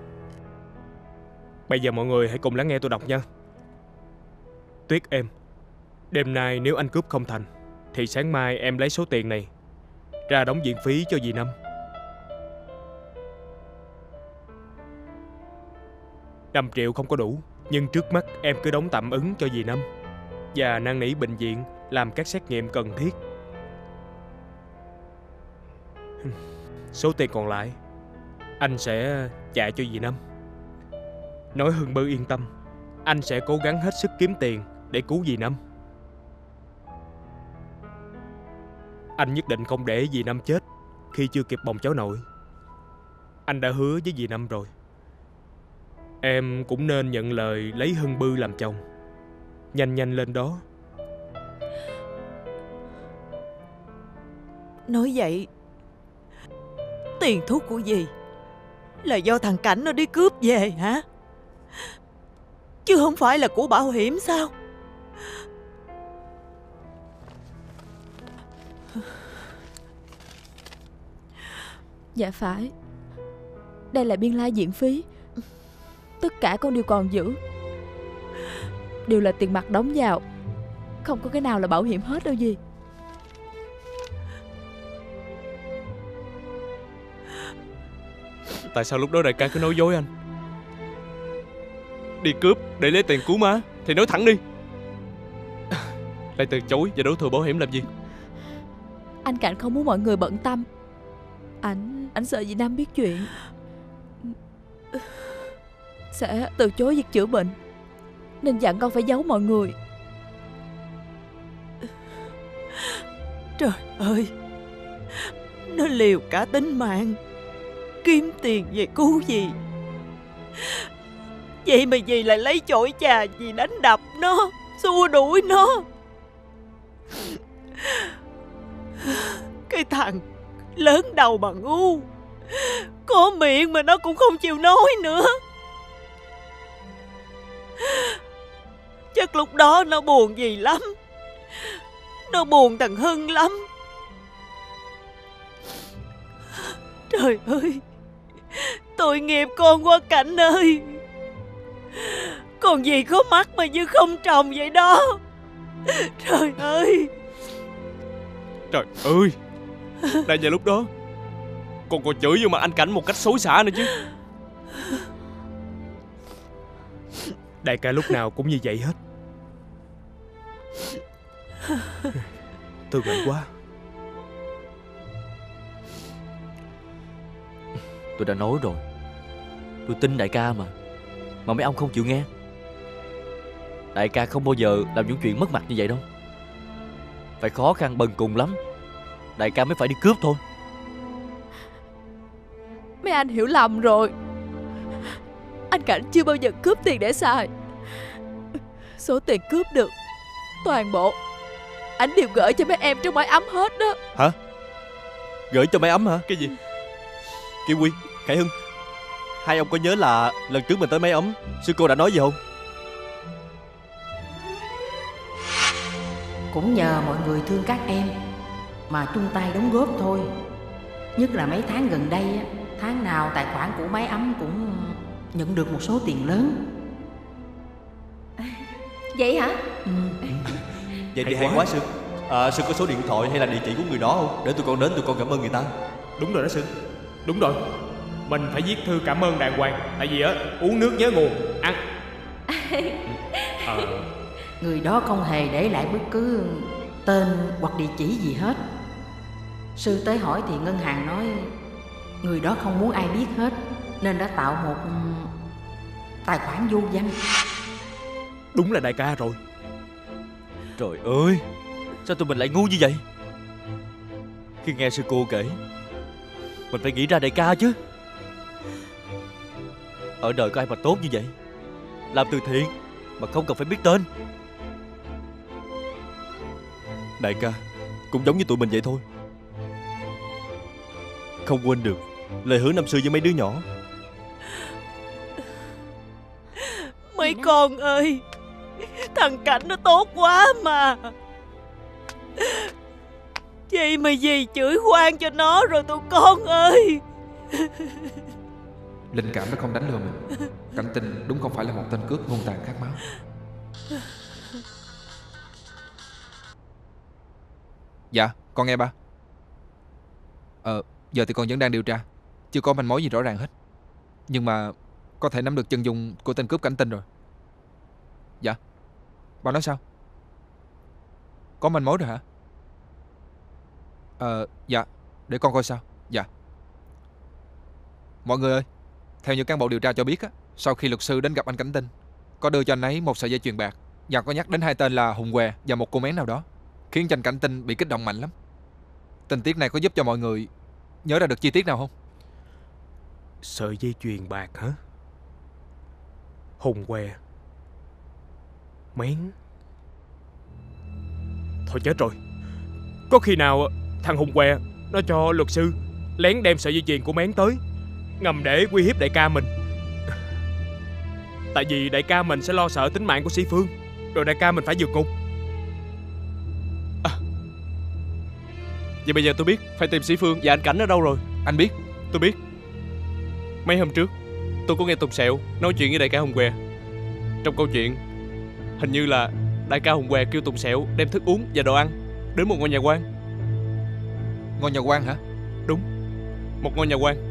Bây giờ mọi người hãy cùng lắng nghe tôi đọc nha. Tuyết em, đêm nay nếu anh cướp không thành thì sáng mai em lấy số tiền này ra đóng viện phí cho dì Năm. $5 triệu không có đủ, nhưng trước mắt em cứ đóng tạm ứng cho dì Năm và năn nỉ bệnh viện làm các xét nghiệm cần thiết. Số tiền còn lại anh sẽ trả cho dì Năm. Nói Hưng Bư yên tâm, anh sẽ cố gắng hết sức kiếm tiền để cứu dì Năm. Anh nhất định không để dì Năm chết khi chưa kịp bồng cháu nội. Anh đã hứa với dì Năm rồi. Em cũng nên nhận lời lấy Hưng Bư làm chồng. Nhanh lên đó. Nói vậy, tiền thuốc của dì là do thằng Cảnh nó đi cướp về hả? Chứ không phải là của bảo hiểm sao? Dạ phải. Đây là biên lai viện phí. Tất cả con đều còn giữ. Đều là tiền mặt đóng vào. Không có cái nào là bảo hiểm hết đâu gì. Tại sao lúc đó đại ca cứ nói dối anh? Đi cướp để lấy tiền cứu má thì nói thẳng đi. Lại từ chối và đổ thừa bảo hiểm làm gì? Anh Cảnh không muốn mọi người bận tâm. Anh sợ dì Năm biết chuyện sẽ từ chối việc chữa bệnh, nên dặn con phải giấu mọi người. Trời ơi, nó liều cả tính mạng kiếm tiền về cứu dì. Vậy mà dì lại lấy chổi chà dì đánh đập nó, xua đuổi nó. Cái thằng lớn đầu mà ngu, có miệng mà nó cũng không chịu nói nữa. Chắc lúc đó nó buồn dì lắm. Nó buồn thằng Hưng lắm. Trời ơi, tội nghiệp con quá Cảnh ơi. Còn gì có mắt mà như không trồng vậy đó. Trời ơi. Trời ơi, đã về lúc đó con còn chửi vô mặt anh Cảnh một cách xối xả nữa chứ. Đại ca lúc nào cũng như vậy hết. Thương anh quá. Tôi đã nói rồi, tôi tin đại ca mà mấy ông không chịu nghe. Đại ca không bao giờ làm những chuyện mất mặt như vậy đâu. Phải khó khăn bần cùng lắm đại ca mới phải đi cướp thôi. Mấy anh hiểu lầm rồi. Anh Cảnh chưa bao giờ cướp tiền để xài. Số tiền cướp được toàn bộ anh đều gửi cho mấy em trong mái ấm hết đó. Hả? Gửi cho mái ấm hả? Cái gì? Kiều Quy, Khải Hưng, hai ông có nhớ là lần trước mình tới mái ấm sư cô đã nói gì không? Cũng nhờ mọi người thương các em mà chung tay đóng góp thôi. Nhất là mấy tháng gần đây, tháng nào tài khoản của mái ấm cũng nhận được một số tiền lớn. Vậy hả? Vậy thì hay quá sư. Sư có số điện thoại hay là địa chỉ của người đó không? Để tụi con đến tụi con cảm ơn người ta. Đúng rồi đó sư. Đúng rồi. Mình phải viết thư cảm ơn đàng hoàng. Tại vì uống nước nhớ nguồn, ăn. Người đó không hề để lại bất cứ tên hoặc địa chỉ gì hết. Sư tới hỏi thì ngân hàng nói người đó không muốn ai biết hết, nên đã tạo một tài khoản vô danh. Đúng là đại ca rồi. Trời ơi, sao tụi mình lại ngu như vậy? Khi nghe sư cô kể, mình phải nghĩ ra đại ca chứ. Ở đời có ai mà tốt như vậy, làm từ thiện mà không cần phải biết tên. Đại ca cũng giống như tụi mình vậy thôi. Không quên được lời hứa năm xưa với mấy đứa nhỏ. Mấy con ơi, thằng Cảnh nó tốt quá mà. Vậy mà dì chửi khoan cho nó rồi tụi con ơi. Linh cảm nó không đánh lừa mình. Cảnh Tinh đúng không phải là một tên cướp hung tàn khát máu. Dạ, con nghe ba. Giờ thì con vẫn đang điều tra, chưa có manh mối gì rõ ràng hết. Nhưng mà có thể nắm được chân dung của tên cướp Cảnh Tinh rồi. Dạ, ba nói sao? Có manh mối rồi hả? Dạ, để con coi sao. Dạ. Mọi người ơi, theo như cán bộ điều tra cho biết á, sau khi luật sư đến gặp anh Cảnh Tinh, có đưa cho anh ấy một sợi dây chuyền bạc và có nhắc đến hai tên là Hùng Què và một cô mén nào đó, khiến cho anh Cảnh Tinh bị kích động mạnh lắm. Tình tiết này có giúp cho mọi người nhớ ra được chi tiết nào không? Sợi dây chuyền bạc hả? Hùng Què, mén. Thôi chết rồi. Có khi nào thằng Hùng Què nó cho luật sư lén đem sợi dây chuyền của mén tới, ngầm để uy hiếp đại ca mình. Tại vì đại ca mình sẽ lo sợ tính mạng của Sĩ Phương, rồi đại ca mình phải vượt ngục. Vậy bây giờ tôi biết phải tìm Sĩ Phương và anh Cảnh ở đâu rồi. Anh biết? Tôi biết. Mấy hôm trước tôi có nghe Tùng Sẹo nói chuyện với đại ca Hùng Què. Trong câu chuyện hình như là đại ca Hùng Què kêu Tùng Sẹo đem thức uống và đồ ăn đến một ngôi nhà quan. Ngôi nhà quan hả? Đúng, một ngôi nhà quan.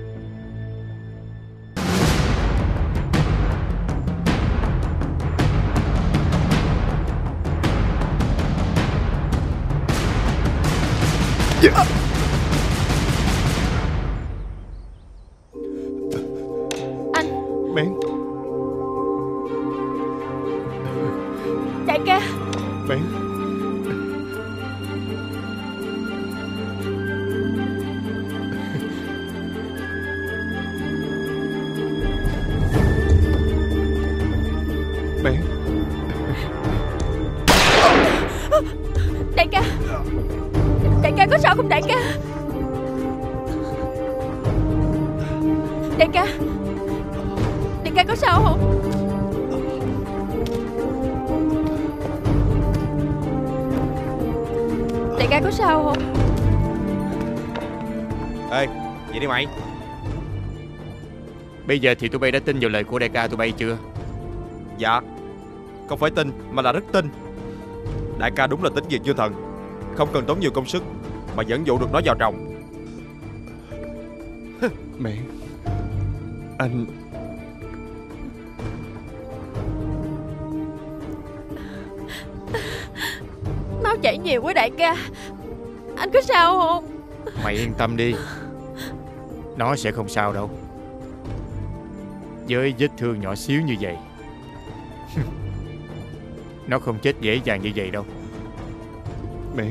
Anh Mén. đại ca. Mén. Mén. Đại ca, đại ca có sao không đại ca? Đại ca, đại ca có sao không? Đại ca có sao không? Ê, vậy đi mày. Bây giờ thì tụi bay đã tin vào lời của đại ca tụi bay chưa? Dạ, Không phải tin mà là rất tin. Đại ca đúng là tính việc như thần, không cần tốn nhiều công sức mà vẫn dụ được nó vào chồng. Mẹ, anh... Máu chảy nhiều quá đại ca. Anh có sao không? Mày yên tâm đi, nó sẽ không sao đâu. Với vết thương nhỏ xíu như vậy, nó không chết dễ dàng như vậy đâu. Mẹ,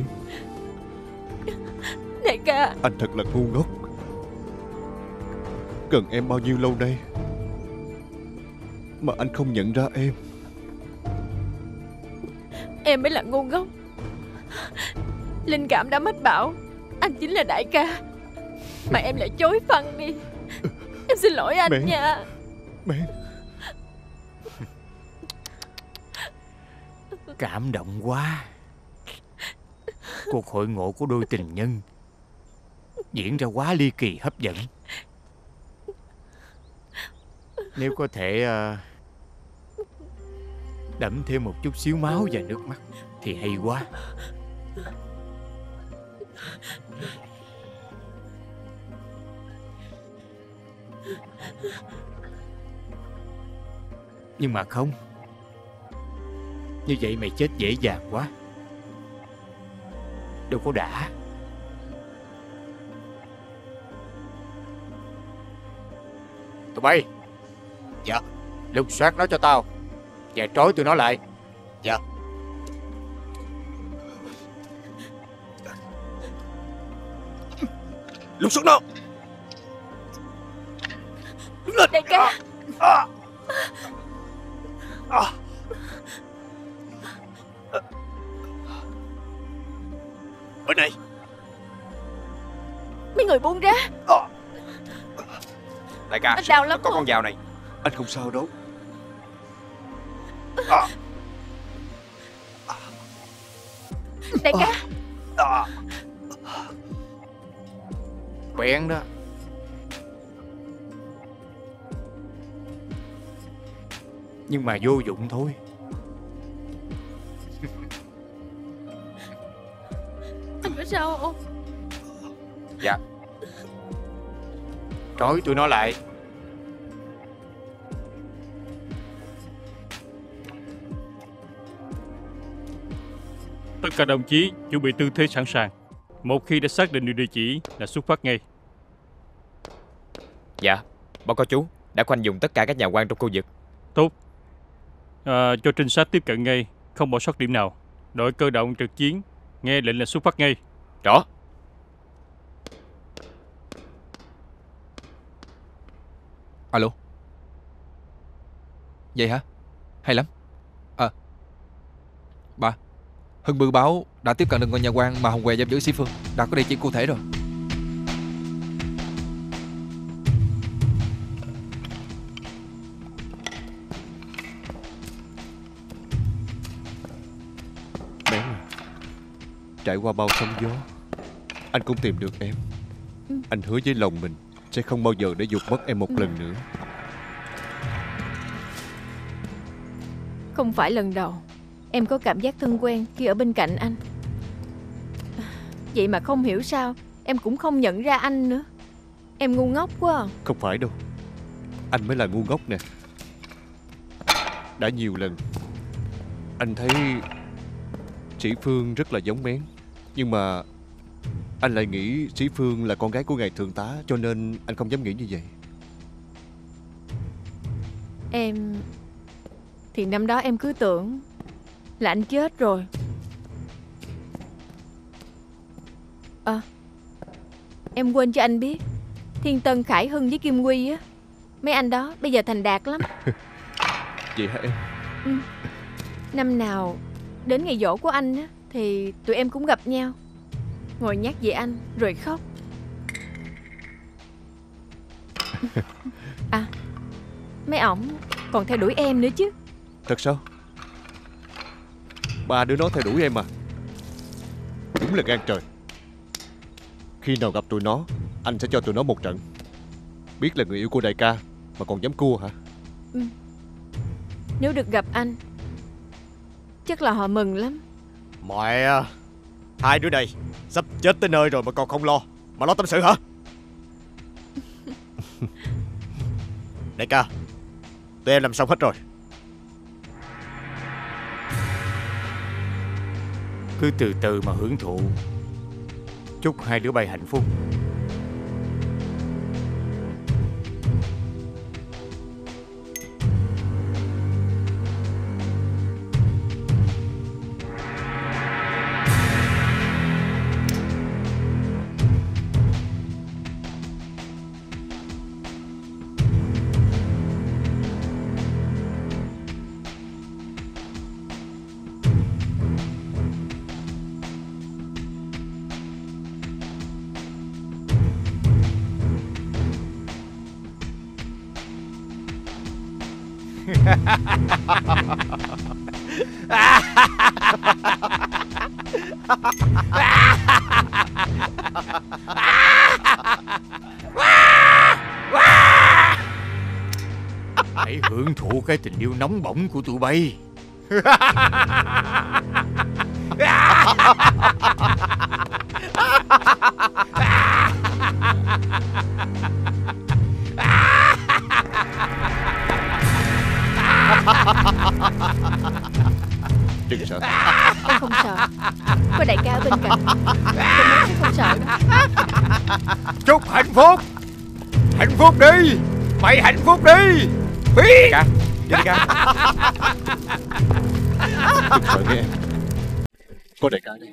Đại ca, anh thật là ngu ngốc. Cần em bao nhiêu lâu nay mà anh không nhận ra em. em mới là ngu ngốc. Linh cảm đã mách bảo anh chính là đại ca, mà em lại chối phăng đi. Em xin lỗi anh Mẹ. nha. Mẹ, Cảm động quá. Cuộc hội ngộ của đôi tình nhân diễn ra quá ly kỳ hấp dẫn. Nếu có thể đẫm thêm một chút xíu máu và nước mắt thì hay quá. Nhưng mà không, như vậy mày chết dễ dàng quá, đâu có đã. Tụi bay. Dạ. Lục soát nó cho tao và trói tụi nó lại. Dạ. Lục soát nó. Đứng lên đại ca. Bên này. Mấy người buông ra. Đại ca, Anh đau lắm có không? con dao này. anh không sao đâu. Đại ca. Bén đó. Nhưng mà vô dụng thôi. Anh có sao không? Dạ. Trói tụi nó lại. Tất cả đồng chí chuẩn bị tư thế sẵn sàng. Một khi đã xác định được địa chỉ là xuất phát ngay. Dạ, báo cáo chú, đã khoanh vùng tất cả các nhà quan trong khu vực. Tốt. Cho trinh sát tiếp cận ngay, không bỏ sót điểm nào. Đội cơ động trực chiến nghe lệnh là xuất phát ngay. Rõ. Alo. Vậy hả? Hay lắm. Ba, Hưng Bư báo đã tiếp cận được ngôi nhà quan mà Hồng Què giam giữ Sĩ Phương. Đã có địa chỉ cụ thể rồi. Bé à, trải qua bao sóng gió, anh cũng tìm được em. Anh hứa với lòng mình sẽ không bao giờ để vụt mất em một lần nữa. Không phải lần đầu em có cảm giác thân quen khi ở bên cạnh anh. Vậy mà không hiểu sao em cũng không nhận ra anh nữa. Em ngu ngốc quá à. Không phải đâu, anh mới là ngu ngốc nè. Đã nhiều lần anh thấy Sĩ Phương rất là giống Mén, nhưng mà anh lại nghĩ Sĩ Phương là con gái của ngài thượng tá, cho nên anh không dám nghĩ như vậy. Em thì năm đó em cứ tưởng là anh chết rồi. Em quên cho anh biết, Thiên Tân, Khải Hưng với Kim Quy á, mấy anh đó bây giờ thành đạt lắm. Vậy hả em? Năm nào đến ngày giỗ của anh á, thì tụi em cũng gặp nhau, ngồi nhắc về anh rồi khóc. Mấy ổng còn theo đuổi em nữa chứ. Thật sao? Ba đứa nó theo đuổi em à? Đúng là gan trời. Khi nào gặp tụi nó, anh sẽ cho tụi nó một trận. Biết là người yêu của đại ca mà còn dám cua hả? Nếu được gặp anh, Chắc là họ mừng lắm. Mẹ, hai đứa này sắp chết tới nơi rồi mà còn không lo, mà lo tâm sự hả? Đại ca, tụi em làm xong hết rồi. Cứ từ từ mà hưởng thụ. Chúc hai đứa bay hạnh phúc. Hãy hưởng thụ cái tình yêu nóng bỏng của tụi bay. Đừng sợ. Em không sợ. Có đại ca ở bên cạnh, em sẽ không sợ đâu. Chúc hạnh phúc. Hạnh phúc đi. Mày hạnh phúc đi. Biết. Ca, đi ca. Đừng sợ nghe em. Có đại ca đây.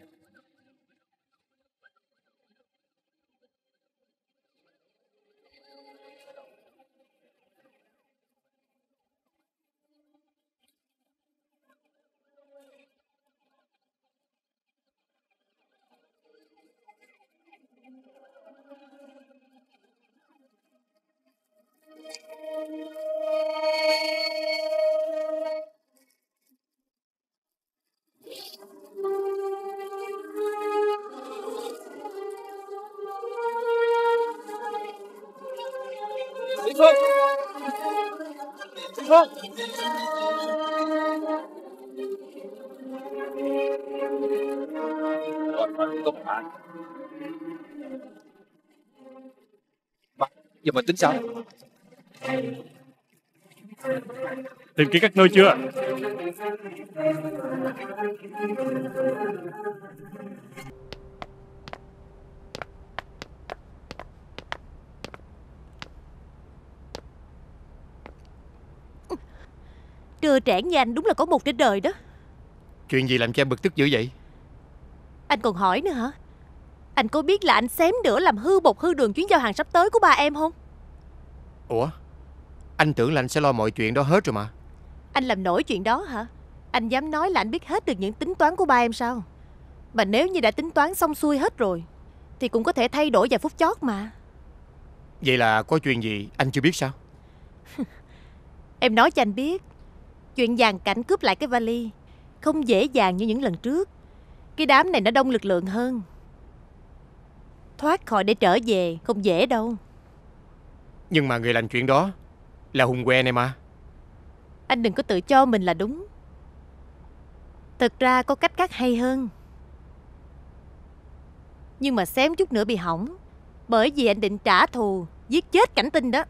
Giờ mình tính sao? Tìm kỹ các nơi chưa? Trưa trẽn như anh đúng là có một trên đời đó. Chuyện gì làm cho em bực tức dữ vậy? Anh còn hỏi nữa hả? Anh có biết là anh xém nữa làm hư bột hư đường chuyến giao hàng sắp tới của ba em không? Ủa? Anh tưởng là anh sẽ lo mọi chuyện đó hết rồi mà. Anh làm nổi chuyện đó hả? Anh dám nói là anh biết hết được những tính toán của ba em sao? Mà nếu như đã tính toán xong xuôi hết rồi thì cũng có thể thay đổi vài phút chót mà. Vậy là có chuyện gì anh chưa biết sao? Em nói cho anh biết, chuyện dàn cảnh cướp lại cái vali không dễ dàng như những lần trước. Cái đám này nó đông lực lượng hơn. Thoát khỏi để trở về không dễ đâu. Nhưng mà người làm chuyện đó là Hùng Que này mà. Anh đừng có tự cho mình là đúng. Thực ra có cách khác hay hơn. Nhưng mà xém chút nữa bị hỏng. Bởi vì anh định trả thù, giết chết Cảnh Tinh đó.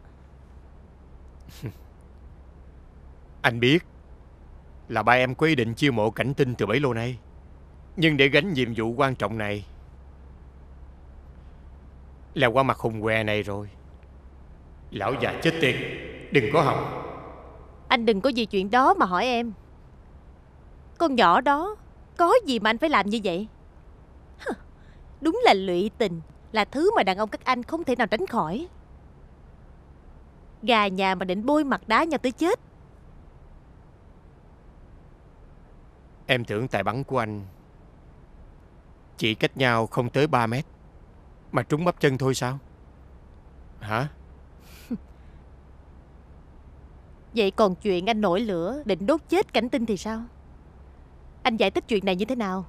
Anh biết là ba em có ý định chiêu mộ Cảnh Tinh từ bấy lâu nay. Nhưng để gánh nhiệm vụ quan trọng này là qua mặt Hùng Que này rồi. Lão già chết tiệt, đừng có hòng. Anh đừng có vì chuyện đó mà hỏi em. Con nhỏ đó có gì mà anh phải làm như vậy? Đúng là lụy tình, là thứ mà đàn ông các anh không thể nào tránh khỏi. Gà nhà mà định bôi mặt đá nhau tới chết. Em tưởng tài bắn của anh chỉ cách nhau không tới 3 mét mà trúng bắp chân thôi sao? Hả? Vậy còn chuyện anh nổi lửa định đốt chết Cảnh Tinh thì sao? Anh giải thích chuyện này như thế nào?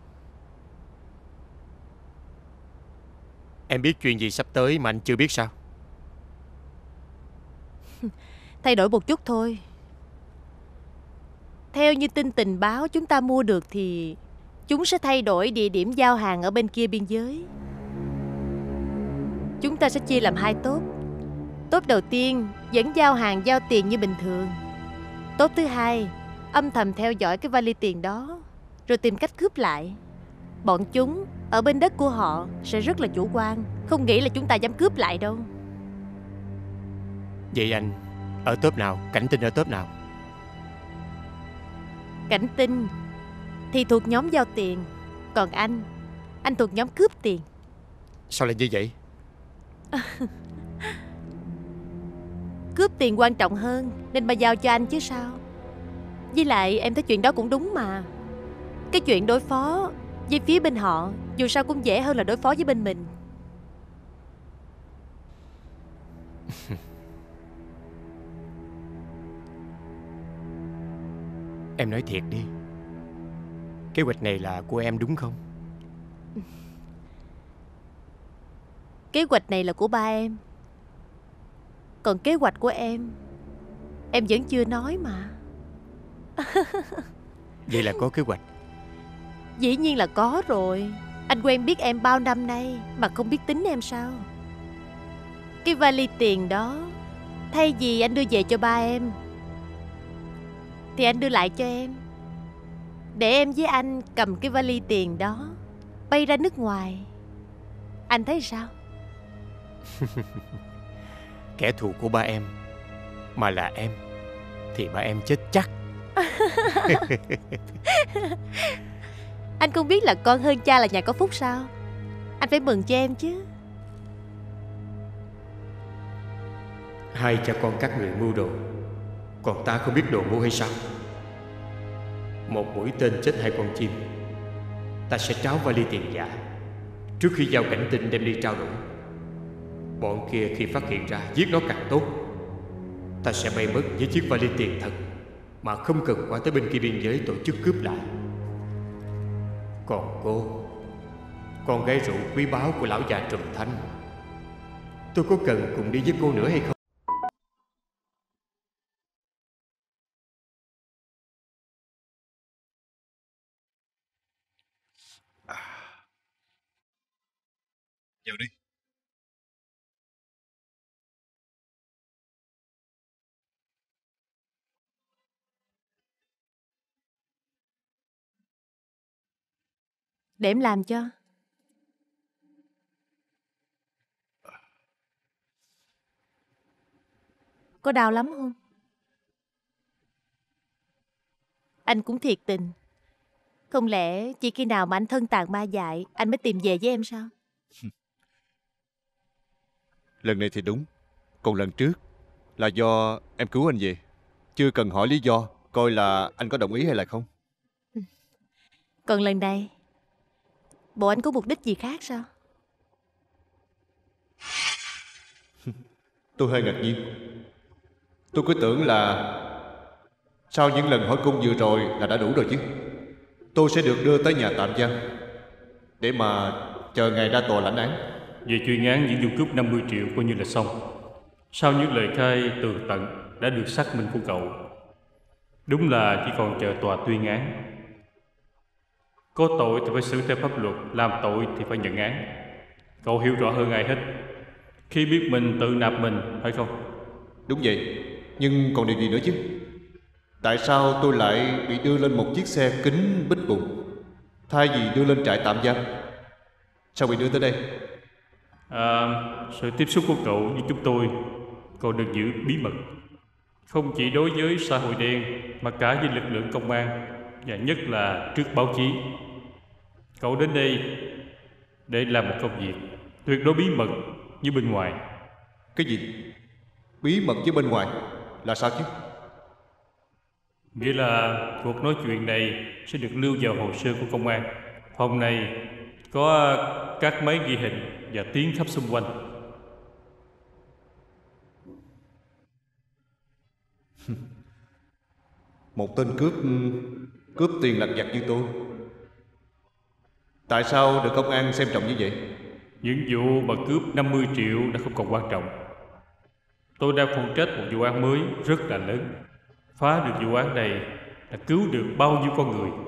Em biết chuyện gì sắp tới mà anh chưa biết sao? Thay đổi một chút thôi. Theo như tin tình báo chúng ta mua được thì chúng sẽ thay đổi địa điểm giao hàng ở bên kia biên giới. Chúng ta sẽ chia làm 2 tốp. Tốp đầu tiên vẫn giao hàng giao tiền như bình thường. Tốp thứ hai âm thầm theo dõi cái vali tiền đó, rồi tìm cách cướp lại. Bọn chúng ở bên đất của họ sẽ rất là chủ quan, không nghĩ là chúng ta dám cướp lại đâu. Vậy anh ở tốp nào? Cảnh Tinh ở tốp nào? Cảnh Tinh thì thuộc nhóm giao tiền, còn anh thuộc nhóm cướp tiền. Sao lại như vậy? Cướp tiền quan trọng hơn nên bà giao cho anh chứ sao. Với lại em thấy chuyện đó cũng đúng mà. Cái chuyện đối phó với phía bên họ dù sao cũng dễ hơn là đối phó với bên mình. Em nói thiệt đi, kế hoạch này là của em đúng không? Kế hoạch này là của ba em. Còn kế hoạch của em vẫn chưa nói mà. Vậy là có kế hoạch? Dĩ nhiên là có rồi. Anh quen biết em bao năm nay mà không biết tính em sao? Cái vali tiền đó, thay vì anh đưa về cho ba em thì anh đưa lại cho em, để em với anh cầm cái vali tiền đó bay ra nước ngoài. Anh thấy sao? Kẻ thù của ba em mà là em thì ba em chết chắc. Anh không biết là con hơn cha là nhà có phúc sao? Anh phải mừng cho em chứ. Hai cha con các người mưu đồ, còn ta không biết đồ mưu hay sao? Một mũi tên chết 2 con chim. Ta sẽ tráo vali tiền giả trước khi giao Cảnh Tinh đem đi trao đổi. Bọn kia khi phát hiện ra giết nó càng tốt. Ta sẽ bay mất với chiếc vali tiền thật, mà không cần qua tới bên kia biên giới tổ chức cướp lại. Còn cô, con gái rượu quý báu của lão già Trùm Thanh, tôi có cần cùng đi với cô nữa hay không? Vào đi. Để em làm cho. Có đau lắm không? Anh cũng thiệt tình. Không lẽ chỉ khi nào mà anh thân tàn ma dại anh mới tìm về với em sao? Lần này thì đúng. Còn lần trước là do em cứu anh về. Chưa cần hỏi lý do, coi là anh có đồng ý hay là không. Còn lần này, bộ anh có mục đích gì khác sao? Tôi hơi ngạc nhiên. Tôi cứ tưởng là sau những lần hỏi cung vừa rồi là đã đủ rồi chứ. Tôi sẽ được đưa tới nhà tạm giam để mà chờ ngày ra tòa lãnh án. Về chuyên án những vụ cướp 50 triệu coi như là xong. Sau những lời khai tường tận đã được xác minh của cậu, đúng là chỉ còn chờ tòa tuyên án. Có tội thì phải xử theo pháp luật, làm tội thì phải nhận án. Cậu hiểu rõ hơn ai hết khi biết mình tự nạp mình, phải không? Đúng vậy, nhưng còn điều gì nữa chứ? Tại sao tôi lại bị đưa lên một chiếc xe kính bích bùng thay vì đưa lên trại tạm giam? Sao bị đưa tới đây? Sự tiếp xúc của cậu với chúng tôi còn được giữ bí mật, không chỉ đối với xã hội đen mà cả với lực lượng công an, và nhất là trước báo chí. Cậu đến đây để làm một công việc tuyệt đối bí mật với bên ngoài. Cái gì? Bí mật với bên ngoài là sao chứ? Nghĩa là cuộc nói chuyện này sẽ được lưu vào hồ sơ của công an. Phòng này có các máy ghi hình và tiếng khắp xung quanh. Một tên cướp tiền lặt vặt như tôi, tại sao được công an xem trọng như vậy? Những vụ mà cướp 50 triệu đã không còn quan trọng. Tôi đang phụ trách một vụ án mới rất là lớn. Phá được vụ án này đã cứu được bao nhiêu con người.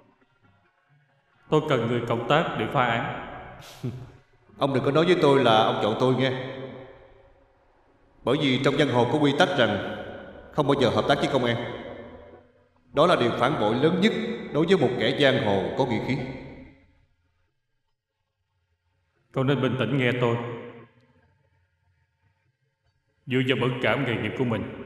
Tôi cần người cộng tác để phá án. Ông đừng có nói với tôi là ông chọn tôi nghe. Bởi vì trong giang hồ có quy tắc rằng không bao giờ hợp tác với công an. Đó là điều phản bội lớn nhất đối với một kẻ giang hồ có nghĩa khí. Cậu nên bình tĩnh nghe tôi. Dựa vào bẩn cảm nghề nghiệp của mình,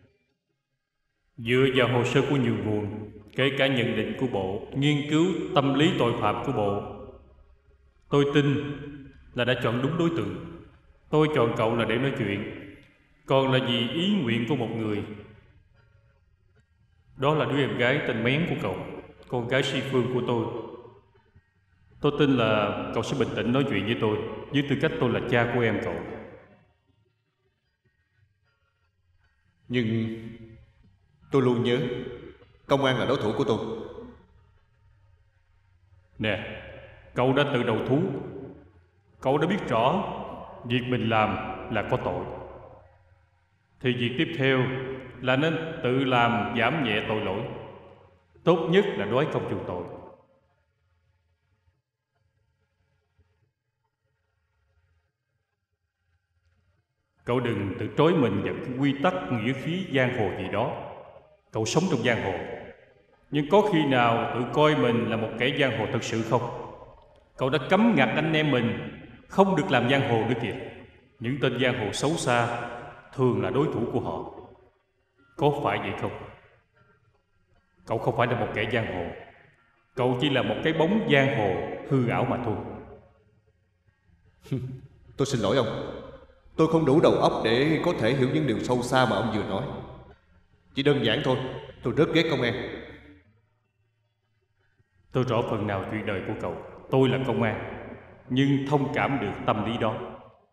dựa vào hồ sơ của nhiều nguồn, kể cả nhận định của bộ, nghiên cứu tâm lý tội phạm của bộ, tôi tin là đã chọn đúng đối tượng. Tôi chọn cậu là để nói chuyện, còn là vì ý nguyện của một người. Đó là đứa em gái tên Mén của cậu, con gái Si Phương của tôi. Tôi tin là cậu sẽ bình tĩnh nói chuyện với tôi, với tư cách tôi là cha của em cậu. Nhưng tôi luôn nhớ công an là đối thủ của tôi. Nè, cậu đã tự đầu thú. Cậu đã biết rõ việc mình làm là có tội, thì việc tiếp theo là nên tự làm giảm nhẹ tội lỗi. Tốt nhất là đoái công chuộc tội. Cậu đừng tự trói mình vào cái quy tắc nghĩa khí giang hồ gì đó. Cậu sống trong giang hồ, nhưng có khi nào tự coi mình là một kẻ giang hồ thực sự không? Cậu đã cấm ngặt anh em mình không được làm giang hồ nữa kìa. Những tên giang hồ xấu xa thường là đối thủ của họ. Có phải vậy không? Cậu không phải là một kẻ giang hồ. Cậu chỉ là một cái bóng giang hồ hư ảo mà thôi. Tôi xin lỗi ông. Tôi không đủ đầu óc để có thể hiểu những điều sâu xa mà ông vừa nói. Chỉ đơn giản thôi, tôi rất ghét công an. Tôi rõ phần nào chuyện đời của cậu. Tôi là công an, nhưng thông cảm được tâm lý đó.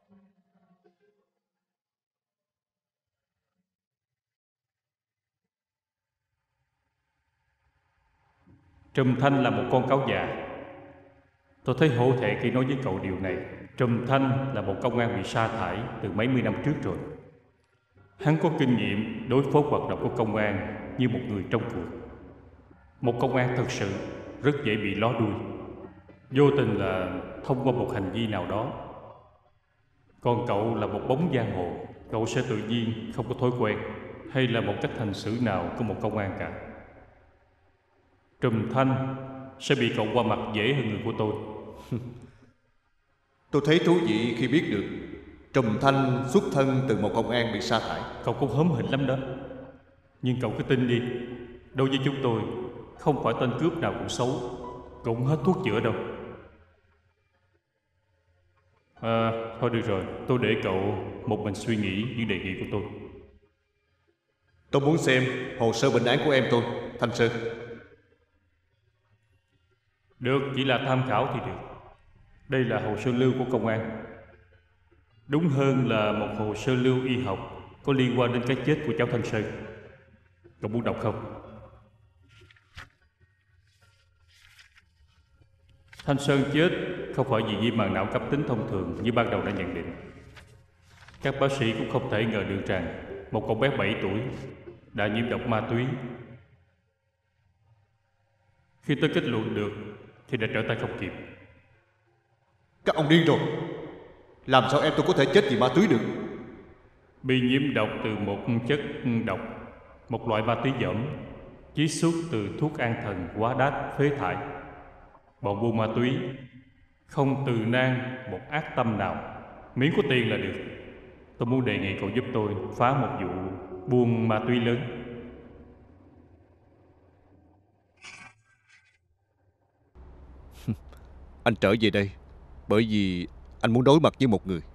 Trùm Thanh là một con cáo già. Tôi thấy hổ thẹn khi nói với cậu điều này. Trùm Thanh là một công an bị sa thải từ mấy mươi năm trước rồi. Hắn có kinh nghiệm đối phó hoạt động của công an như một người trong cuộc. Một công an thật sự rất dễ bị ló đuôi, vô tình là thông qua một hành vi nào đó. Còn cậu là một bóng giang hồ, cậu sẽ tự nhiên không có thói quen hay là một cách hành xử nào của một công an cả. Trùm Thanh sẽ bị cậu qua mặt dễ hơn người của tôi. Tôi thấy thú vị khi biết được Trùm Thanh xuất thân từ một công an bị sa thải. Cậu cũng hóm hỉnh lắm đó. Nhưng cậu cứ tin đi, đối với chúng tôi không phải tên cướp nào cũng xấu, cũng hết thuốc chữa đâu. Thôi được rồi, tôi để cậu một mình suy nghĩ những đề nghị của tôi. Tôi muốn xem hồ sơ bệnh án của em tôi, Thanh Sơn. Được, chỉ là tham khảo thì được. Đây là hồ sơ lưu của công an. Đúng hơn là một hồ sơ lưu y học có liên quan đến cái chết của cháu Thanh Sơn. Cậu muốn đọc không? Thanh Sơn chết không phải vì viêm màng não cấp tính thông thường như ban đầu đã nhận định. Các bác sĩ cũng không thể ngờ được rằng một cậu bé 7 tuổi đã nhiễm độc ma túy. Khi tôi kết luận được thì đã trở tay không kịp. Các ông điên rồi. Làm sao em tôi có thể chết vì ma túy được? Bị nhiễm độc từ một chất độc, một loại ma túy dởm, chiết xuất từ thuốc an thần quá đát phế thải. Bọn buôn ma túy không từ nan một ác tâm nào, miễn có tiền là được. Tôi muốn đề nghị cậu giúp tôi phá một vụ buôn ma túy lớn. Anh trở về đây bởi vì anh muốn đối mặt với một người.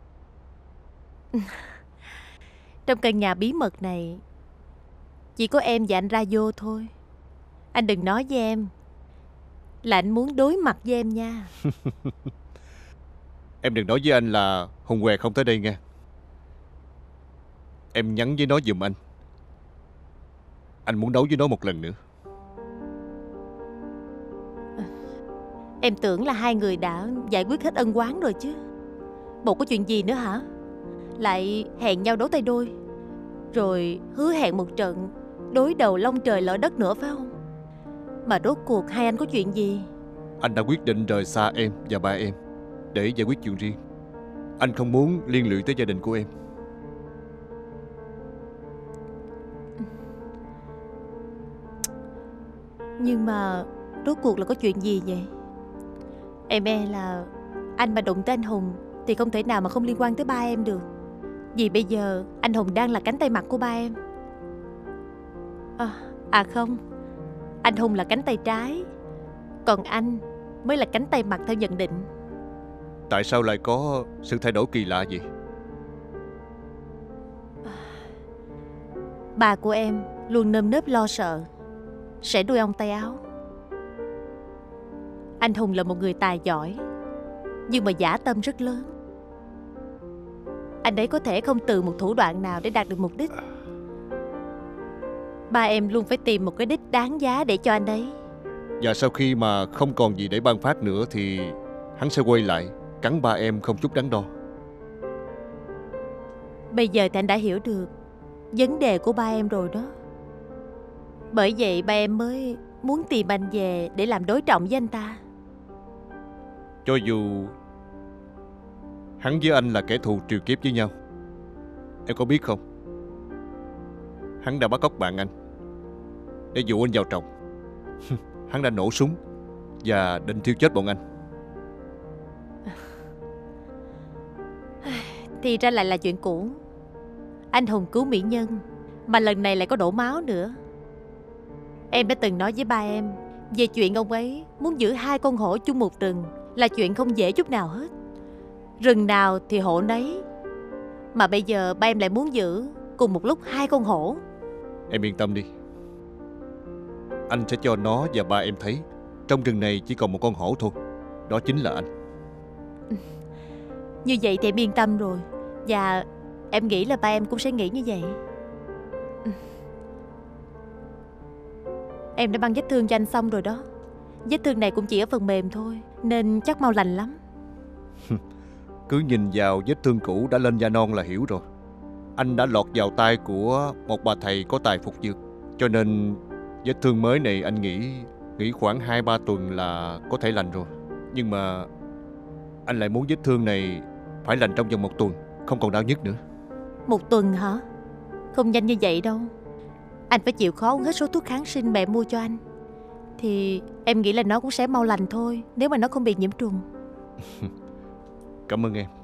Trong căn nhà bí mật này chỉ có em và anh ra vô thôi. Anh đừng nói với em là anh muốn đối mặt với em nha. Em đừng nói với anh là Hùng Què không tới đây nghe. Em nhắn với nó giùm anh. Anh muốn đấu với nó một lần nữa. Em tưởng là hai người đã giải quyết hết ân oán rồi chứ. Bộ có chuyện gì nữa hả? Lại hẹn nhau đấu tay đôi, rồi hứa hẹn một trận đối đầu long trời lỡ đất nữa phải không? Mà rốt cuộc hai anh có chuyện gì? Anh đã quyết định rời xa em và ba em để giải quyết chuyện riêng. Anh không muốn liên lụy tới gia đình của em. Nhưng mà rốt cuộc là có chuyện gì vậy? Em e là anh mà đụng tới anh Hùng thì không thể nào mà không liên quan tới ba em được. Vì bây giờ anh Hùng đang là cánh tay mặt của ba em. Không, anh Hùng là cánh tay trái, còn anh mới là cánh tay mặt theo nhận định. Tại sao lại có sự thay đổi kỳ lạ vậy? Bà của em luôn nơm nớp lo sợ sẽ đuôi ong tay áo. Anh Hùng là một người tài giỏi, nhưng mà dã tâm rất lớn. Anh ấy có thể không từ một thủ đoạn nào để đạt được mục đích. Ba em luôn phải tìm một cái đích đáng giá để cho anh ấy. Và sau khi mà không còn gì để ban phát nữa thì hắn sẽ quay lại cắn ba em không chút đắn đo. Bây giờ thì anh đã hiểu được vấn đề của ba em rồi đó. Bởi vậy ba em mới muốn tìm anh về để làm đối trọng với anh ta. Cho dù hắn với anh là kẻ thù triều kiếp với nhau, em có biết không? Hắn đã bắt cóc bạn anh để dụ anh vào trọng. Hắn đã nổ súng và định thiêu chết bọn anh. Thì ra lại là chuyện cũ. Anh Hùng cứu mỹ nhân, mà lần này lại có đổ máu nữa. Em đã từng nói với ba em về chuyện ông ấy muốn giữ hai con hổ chung một rừng là chuyện không dễ chút nào hết. Rừng nào thì hổ nấy. Mà bây giờ ba em lại muốn giữ cùng một lúc hai con hổ. Em yên tâm đi, anh sẽ cho nó và ba em thấy trong rừng này chỉ còn một con hổ thôi. Đó chính là anh. Như vậy thì em yên tâm rồi. Và em nghĩ là ba em cũng sẽ nghĩ như vậy. Em đã băng vết thương cho anh xong rồi đó. Vết thương này cũng chỉ ở phần mềm thôi, nên chắc mau lành lắm. Cứ nhìn vào vết thương cũ đã lên da non là hiểu rồi. Anh đã lọt vào tay của một bà thầy có tài phục dược, cho nên vết thương mới này anh nghĩ khoảng 2-3 tuần là có thể lành rồi. Nhưng mà anh lại muốn vết thương này phải lành trong vòng 1 tuần, không còn đau nhức nữa. 1 tuần hả? Không nhanh như vậy đâu. Anh phải chịu khó uống hết số thuốc kháng sinh mẹ mua cho anh. Thì em nghĩ là nó cũng sẽ mau lành thôi, nếu mà nó không bị nhiễm trùng. Cảm ơn em.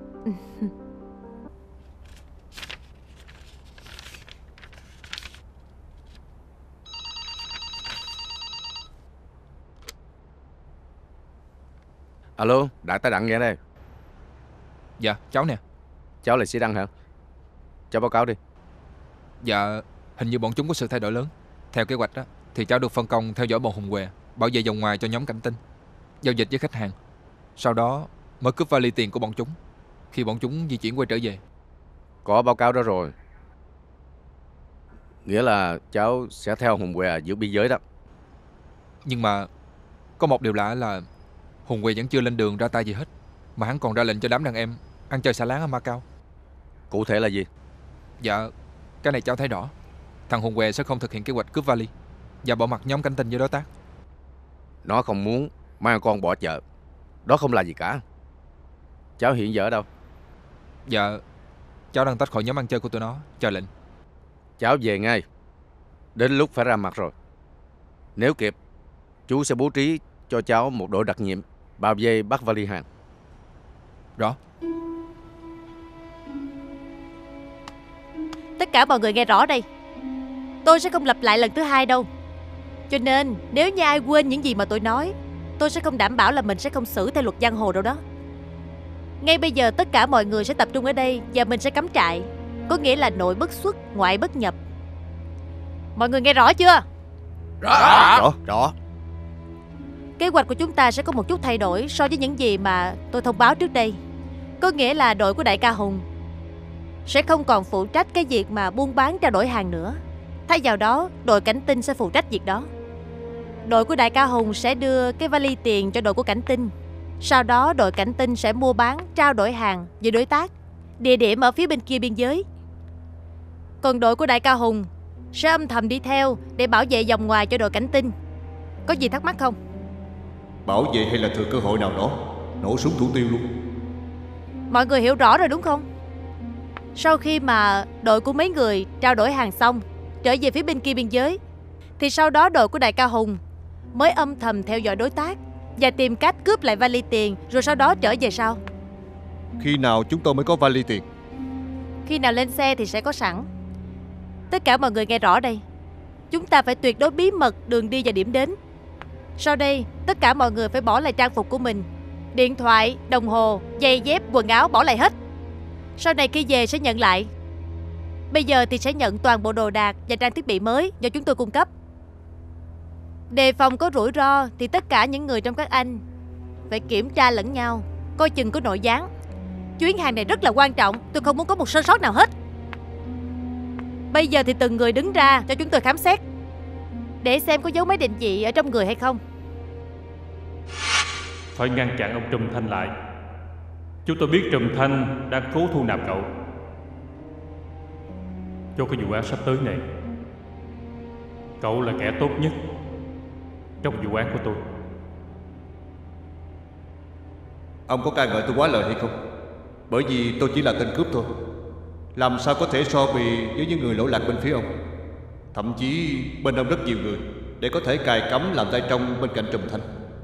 Alo, Đại tá Đặng nghe đây. Dạ, cháu nè. Cháu là sĩ Đăng hả? Cháu báo cáo đi. Dạ, hình như bọn chúng có sự thay đổi lớn. Theo kế hoạch đó, thì cháu được phân công theo dõi bọn Hùng Què, bảo vệ vòng ngoài cho nhóm Cảnh Tinh, giao dịch với khách hàng. Sau đó mới cướp vali tiền của bọn chúng khi bọn chúng di chuyển quay trở về. Có báo cáo đó rồi. Nghĩa là cháu sẽ theo Hùng Què giữa biên giới đó. Nhưng mà có một điều lạ là Hùng Què vẫn chưa lên đường ra tay gì hết, mà hắn còn ra lệnh cho đám đàn em ăn chơi xả láng ở Macau. Cụ thể là gì? Dạ, cái này cháu thấy rõ. Thằng Hùng Què sẽ không thực hiện kế hoạch cướp vali và bỏ mặt nhóm Cảnh Tinh với đối tác. Nó không muốn mang con bỏ chợ. Đó không là gì cả. Cháu hiện giờ ở đâu? Dạ, cháu đang tách khỏi nhóm ăn chơi của tụi nó, chờ lệnh. Cháu về ngay. Đến lúc phải ra mặt rồi. Nếu kịp, chú sẽ bố trí cho cháu một đội đặc nhiệm bao vây bắt vali hàng. Rõ. Tất cả mọi người nghe rõ đây. Tôi sẽ không lặp lại lần thứ hai đâu. Cho nên nếu như ai quên những gì mà tôi nói, tôi sẽ không đảm bảo là mình sẽ không xử theo luật giang hồ đâu đó. Ngay bây giờ tất cả mọi người sẽ tập trung ở đây và mình sẽ cắm trại. Có nghĩa là nội bất xuất, ngoại bất nhập. Mọi người nghe rõ chưa? Rõ. Kế hoạch của chúng ta sẽ có một chút thay đổi so với những gì mà tôi thông báo trước đây. Có nghĩa là đội của đại ca Hùng sẽ không còn phụ trách cái việc mà buôn bán trao đổi hàng nữa. Thay vào đó, đội Cảnh Tinh sẽ phụ trách việc đó. Đội của đại ca Hùng sẽ đưa cái vali tiền cho đội của Cảnh Tinh. Sau đó đội Cảnh Tinh sẽ mua bán, trao đổi hàng với đối tác. Địa điểm ở phía bên kia biên giới. Còn đội của đại ca Hùng sẽ âm thầm đi theo để bảo vệ vòng ngoài cho đội cảnh tinh. Có gì thắc mắc không? Bảo vệ hay là thừa cơ hội nào đó nổ súng thủ tiêu luôn? Mọi người hiểu rõ rồi đúng không? Sau khi mà đội của mấy người trao đổi hàng xong, trở về phía bên kia biên giới, thì sau đó đội của đại ca Hùng mới âm thầm theo dõi đối tác và tìm cách cướp lại vali tiền, rồi sau đó trở về sau. Khi nào chúng tôi mới có vali tiền? Khi nào lên xe thì sẽ có sẵn. Tất cả mọi người nghe rõ đây. Chúng ta phải tuyệt đối bí mật đường đi và điểm đến. Sau đây, tất cả mọi người phải bỏ lại trang phục của mình. Điện thoại, đồng hồ, giày dép, quần áo bỏ lại hết. Sau này khi về sẽ nhận lại. Bây giờ thì sẽ nhận toàn bộ đồ đạc và trang thiết bị mới do chúng tôi cung cấp. Đề phòng có rủi ro thì tất cả những người trong các anh phải kiểm tra lẫn nhau, coi chừng có nội gián. Chuyến hàng này rất là quan trọng, tôi không muốn có một sơ sót nào hết. Bây giờ thì từng người đứng ra cho chúng tôi khám xét, để xem có dấu máy định vị ở trong người hay không. Phải ngăn chặn ông Trùm Thanh lại. Chúng tôi biết Trùm Thanh đang cố thu nạp cậu cho cái vụ án sắp tới này. Cậu là kẻ tốt nhất trong vụ án của tôi. Ông có ca ngợi tôi quá lời hay không? Bởi vì tôi chỉ là tên cướp thôi, làm sao có thể so bì với những người lỗ lạc bên phía ông. Thậm chí bên ông rất nhiều người để có thể cài cắm làm tay trong bên cạnh Trùm Thanh.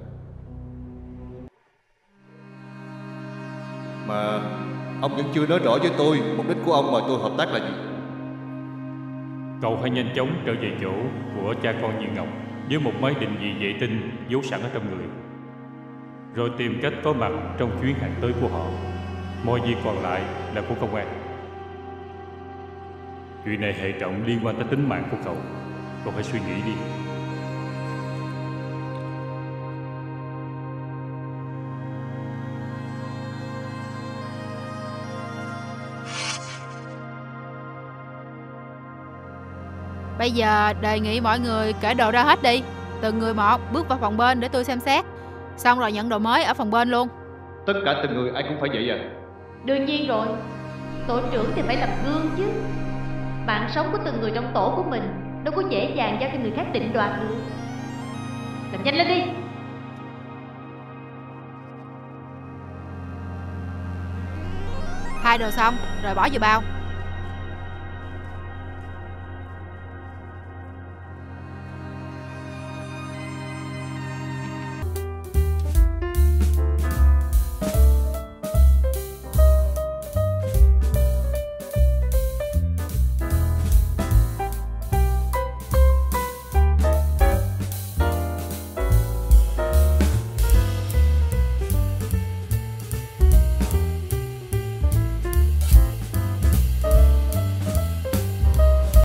Mà ông vẫn chưa nói rõ với tôi mục đích của ông mà tôi hợp tác là gì. Cậu hãy nhanh chóng trở về chỗ của cha con Như Ngọc với một máy định vị vệ tinh giấu sẵn ở trong người, rồi tìm cách có mặt trong chuyến hàng tới của họ. Mọi việc còn lại là của công an. Chuyện này hệ trọng liên quan tới tính mạng của cậu. Cậu phải suy nghĩ đi. Bây giờ đề nghị mọi người kể đồ ra hết đi. Từng người một bước vào phòng bên để tôi xem xét. Xong rồi nhận đồ mới ở phòng bên luôn. Tất cả từng người ai cũng phải vậy à? Đương nhiên rồi. Tổ trưởng thì phải làm gương chứ. Mạng sống của từng người trong tổ của mình đâu có dễ dàng giao cho người khác định đoạt được. Làm nhanh lên đi. Thay đồ xong rồi bỏ vào bao.